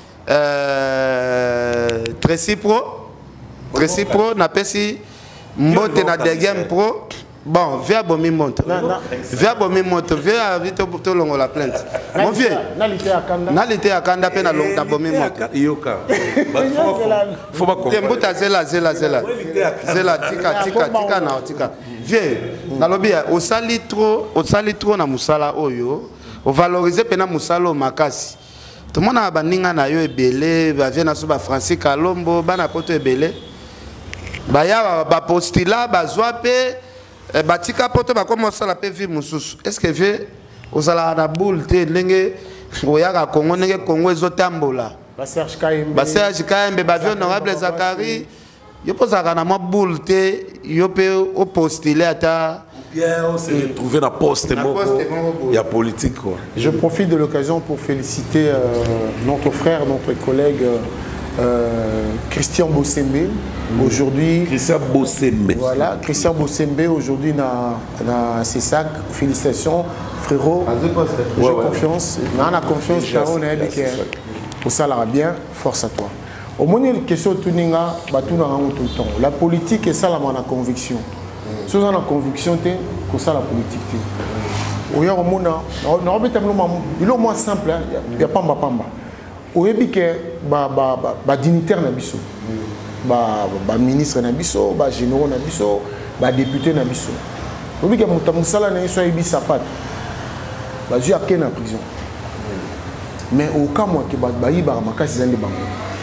euh, Tracy Pro Tracy Pro na pesi mbote na Degem Pro. Bon, viens bomi monte. Viens bomi monte. Viens vite pour te longo la plainte. Mon vieux. Nalité à Kanda pe na longa bomi monte. Yoka. Faut pas comprendre. Tembuta zela zela zela. Zela tika tika tika na tika. Vieux. Na lobi o sali trop, o sali trop na musala oyo. O valoriser pe na musala makasi. Tout le monde a baninga na yo ebele, ba vient na so ba Francis Kalombo, bana poto ebele. Ba ya ba postila ba zwa pe batika poto ba commencer la P V mususu. Est-ce que vieux ozala na boule te ndenge oyaka Congo ndenge Congo ezotambola. Ba Serge Kaembe. Ba Serge Kaembe ba vieux honorable Zakari. Yo posaka na mo boule te yo pe au postuler ata bien on s'est trouvé dans poste moko ya politique quoi. Je profite de l'occasion pour féliciter euh, notre frère, notre collègue Euh, Christian Bossembe mmh. aujourd'hui Christian Bossembe voilà Christian Bossembe aujourd'hui na na CESAC félicitations frérot j'ai ouais, confiance ouais. na confiance on est bien pour ça là bien force à toi au moins une question tuninga batuna tout le temps la politique est ça la na conviction si on a la conviction te que ça la politique te oya omona na obeta mlo il est moins simple il y a pamba pamba oyebi ke ba ba ba dignitaire na biso ba ba ministre na biso ba généraux na biso ba député na biso oyebi ke muta musala na yeso yebi sapat ba ju akena na prison mais au cas moi ke ba ba yiba makasi zande bango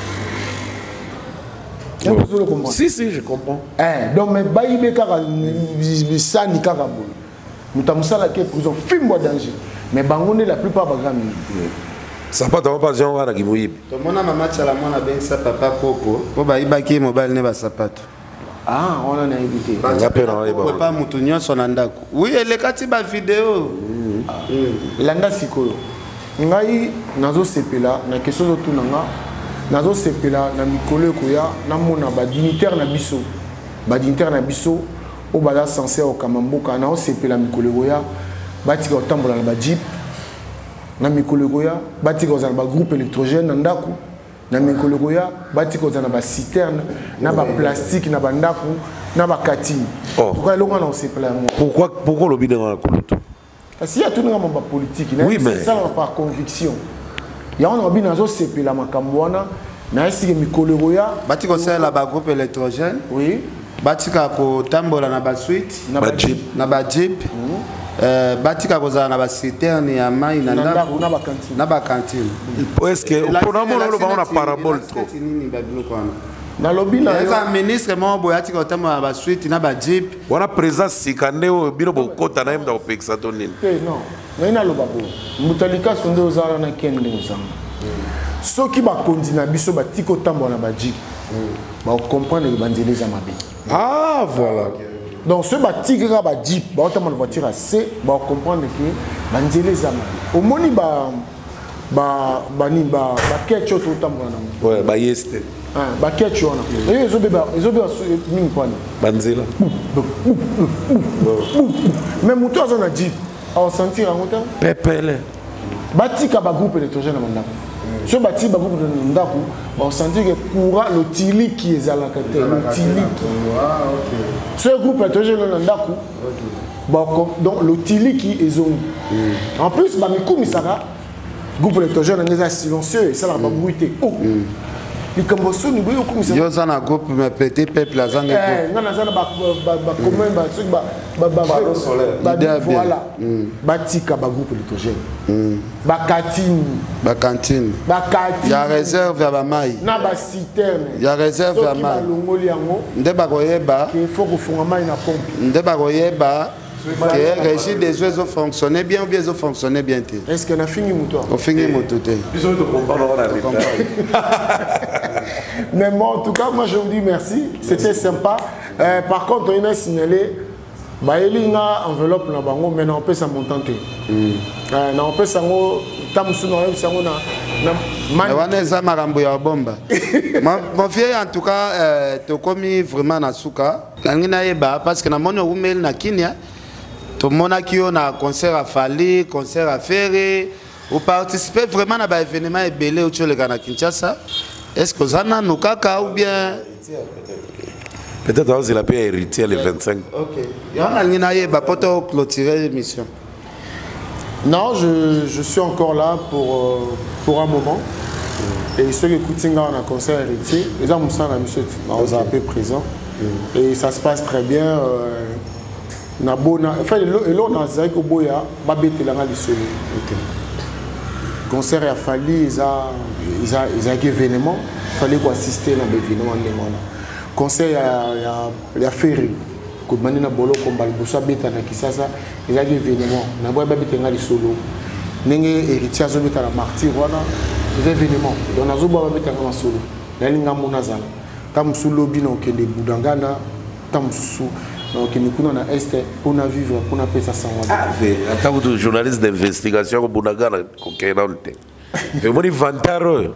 oh. Si si je comprends eh donc mais ba yibe kaka ça ni kaka bolo muta musala ke prison fimbo danger mais bango ne la plupart ba grand ça pas dans pas Jean wana kimuyibi to mona mama chala mona ben sa papa koko po ba ibaki mobile ne ba sapato ah on en a évité ngape na ba pas mutu nyonso na ndako oui ele kati ba vidéo landa sikoyo ngai nazo sepela na question zo tunanga nazo sepela na mikolo koya na mona ba dignitaire na biso ba dignitaire na biso o bala censé au kamamboka na o sepela mikolo koya batika otambola na ba jeep na mikolo goya batika ozana ba groupe électrogène na ndaku na mikolo goya batika ozana ba citerne na ba plastique na ba ndaku na ba katini pourquoi longa na osepela moi pourquoi pourquoi le bidon na koloto parce qu'il y a tout le monde politique oui, mais ça par conviction ya on a bien nazo sepela makambo wana na esi mikolo goya batika ozana ba groupe électrogène oui batika ko tambola na ba suite na ba jeep na ba jeep Euh, batika kozala na ba citerne ya mai na ndako na ba cantine na ba cantine est-ce que pour nous on va na parabole trop nini ba biloko wana na lobby na eza ministre mo boya tika otama na ba suite na ba jeep wana présence sikande o biro bokota na yemda opeksa to nini eh non na ina loba bo mutalika sonde ozala na kende ozanga soki ba kondina biso ba tiko tambo na ba jeep ba comprendre que banzele za mabe ah voilà donc ce bâti va ba jeep ba otama la voiture assez ba comprendre que banzele zama au moni ba ba bani ba ba ketcho to tambo na ouais ba yeste ah ba ketcho na et ezo beba ezo beba mingi kwani banzela mais moto azona jeep a sentir en moto pepele batika ba groupe électrogène na ndako ce bâti ba groupe de ndako on sentit que courant le tili qui est à la côté le tili ah OK ce groupe électrogène na ndako bon donc l'otili qui est zone en plus bah miku misara groupe électrogène est silencieux et ça la bruité oh les cambosso nous voyons comme ça yo ça na groupe mais petit peuple la zangue eh non ça ba ba ba comment ba truc ba ba ba solaire voilà batika ba groupe électrogène ba cantine ba cantine ba cantine ya réserve ya ba mai na ba citerne ya réserve ya mai longoli yango nde ba koyeba il faut que fonga mai na pompe nde ba koyeba que régime des oiseaux fonctionnait bien ou bien ils ont fonctionné bien. Est-ce qu'on a fini moto? On finit moto. Ils ont été comprendre mais bon, en tout cas, moi je vous dis merci. C'était sympa. Euh, par contre, on a signalé bah il y a une enveloppe là bango mais on peut s'en monter. Euh on peut s'en tamusu na yebisa ngona na wana eza makambo ya bomba. Mon vieux en tout cas euh, to komi vraiment na suka. Nangi na yeba parce que na moni umeli na Kenya. Tout le monde qui a un concert à Fali, concert à Ferré, vous participez vraiment à un événement belé au Tcholégana Kinshasa. Est-ce que vous avez un kaka ou bien peut-être qu'il a pu hériter le vingt-cinq. Ok. Il y a un pour clôturer l'émission. Non, je, je suis encore là pour, euh, pour un moment. Et ceux qui écoutent on a un concert héritier, les gens sont un peu présents. Et ça se passe très bien. Euh, na bona enfin le lo na zai ko boya ba betela nga lisolo concert ya Fali isa isa isa événement fallait ko assister na événement ndemona concert ya ya ya Ferry ko manina bolo ko mbali bosa beta na Kisasa isa événement na boya ba betela nga lisolo nenge héritier zo beta na martyr wana isa événement donc nazo ba betela nga solo na linga mona zala tamusulo bino kende budangana tamususu donc nous sommes à l'Est pour vivre, pour faire ça sans ah, en tant que journaliste d'investigation, au Bunagana, Kokenante. Et moi, je suis vantaro.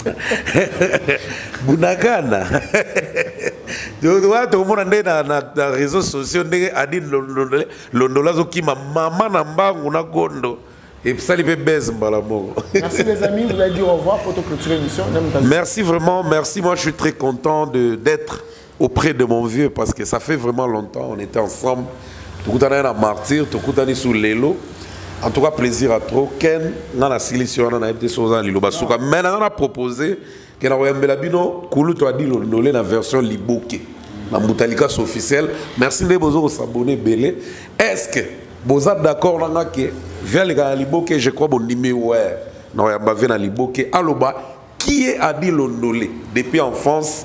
Bunagana. Donc, tout le monde est dans les réseaux sociaux, a dit l'ondolazo qui m'a maman namba nguna gondo. Et ça, il fait baisse, Mbalamo. Merci les amis, vous allez dire au revoir pour clôturer l'émission. Merci vraiment, merci. Moi, je suis très content d'être auprès de mon vieux parce que ça fait vraiment longtemps, on était ensemble. Tout le temps, on a martyr, tout le temps, sous l'élo. En tout cas, plaisir à trop. Ken, on a la solution, on a des choses à l'île. Mais on a proposé que nous avons Belabino, Koulou, tu as dit la version Liboke. La Moutalika officielle. Merci de vous abonner, Belé. Est-ce que vous êtes d'accord que vers les gars Liboke, je crois, bon numéro non, il y a Liboke. Alors, qui est Adi Londolé depuis enfance?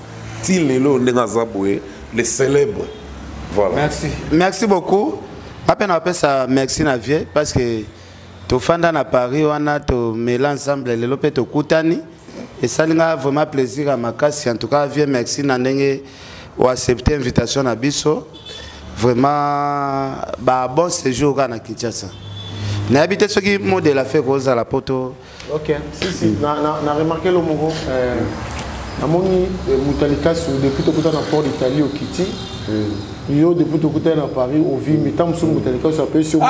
Les célèbres. Voilà. Merci. Merci beaucoup. Après, on appelle ça merci Navier parce que tu fais à Paris, on a tout mêlé ensemble, les lopes to Koutani. Et ça, a vraiment plaisir à ma casse. En tout cas, vieux merci Nanenge ou accepter l'invitation à Bisso. Vraiment, bah, bon séjour à Kinshasa. N'habitez ce qui modèle a fait rose à la poto. Ok, si, si. On a remarqué le mot. Amoni Moutalika depuis tout le temps port d'Italie au Kiti. Yo depuis tout le temps à Paris au Ville, mais tant que Moutalika ça peut sur.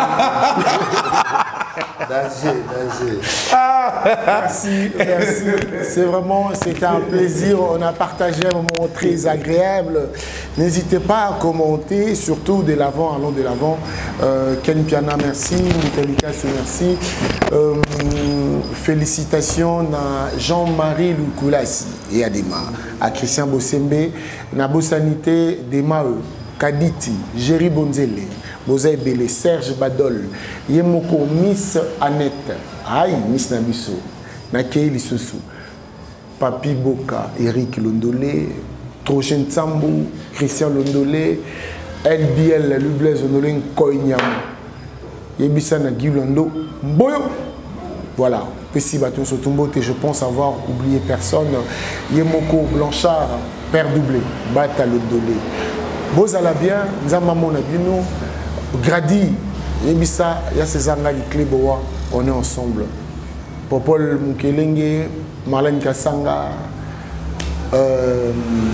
Danger, danger. Merci, merci. C'est vraiment, c'était un plaisir. On a partagé un moment très agréable. N'hésitez pas à commenter, surtout de l'avant, allons de l'avant. Euh, Ken Piana, merci. Moutalika, merci. Euh, félicitations à Jean-Marie Lukulasi et Adema, à Christian Bossembe, na Bossanité, Dema, Kaditi, Jerry Bonzele. Bozaï Belé, Serge Badol, Yemoko, Miss Annette, Aïe, Miss Nabiso, Nakei Lissousou, Papi Boka, Eric Londolé, Trochen Tsambou, Christian Londolé, L B L, Lublez Onolé, Koinyam, Yebissa Nagui Londo, Boyo. Voilà, Pessi Batou Sotumbote, je pense avoir oublié personne. Yemoko Blanchard, Père Doublé, Bata Londolé. Bozala bien, Nzamamo Nabino. Grady, Yebissa, il y a ces années qui clé bois, on est ensemble. Popol Mukelenge, Marlène Kassanga, euh,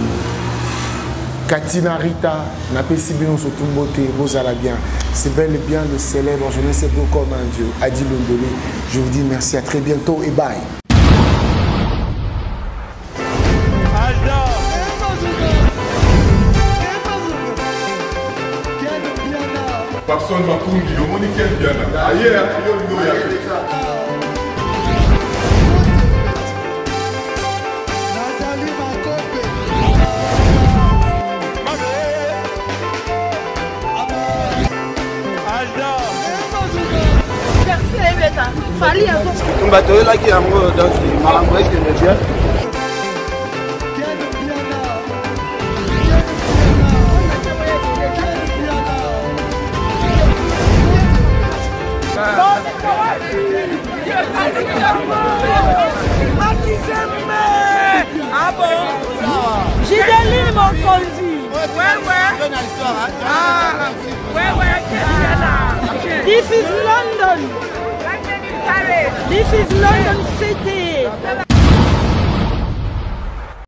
Katina Rita, Napesi Binon Sotumbote, Bozala bien. C'est bel et bien le célèbre, je ne sais pas comme un Dieu, Adi Londolé. Je vous dis merci, à très bientôt et bye. Parce Passon Makungi, au Monique Diana. Aïe, Fali avant. On va te là qui a moi donc malgré que le bien. Ah bon? J'ai des lignes mon conduit. Ouais ouais. Ah ouais ouais. This is London. This is London City.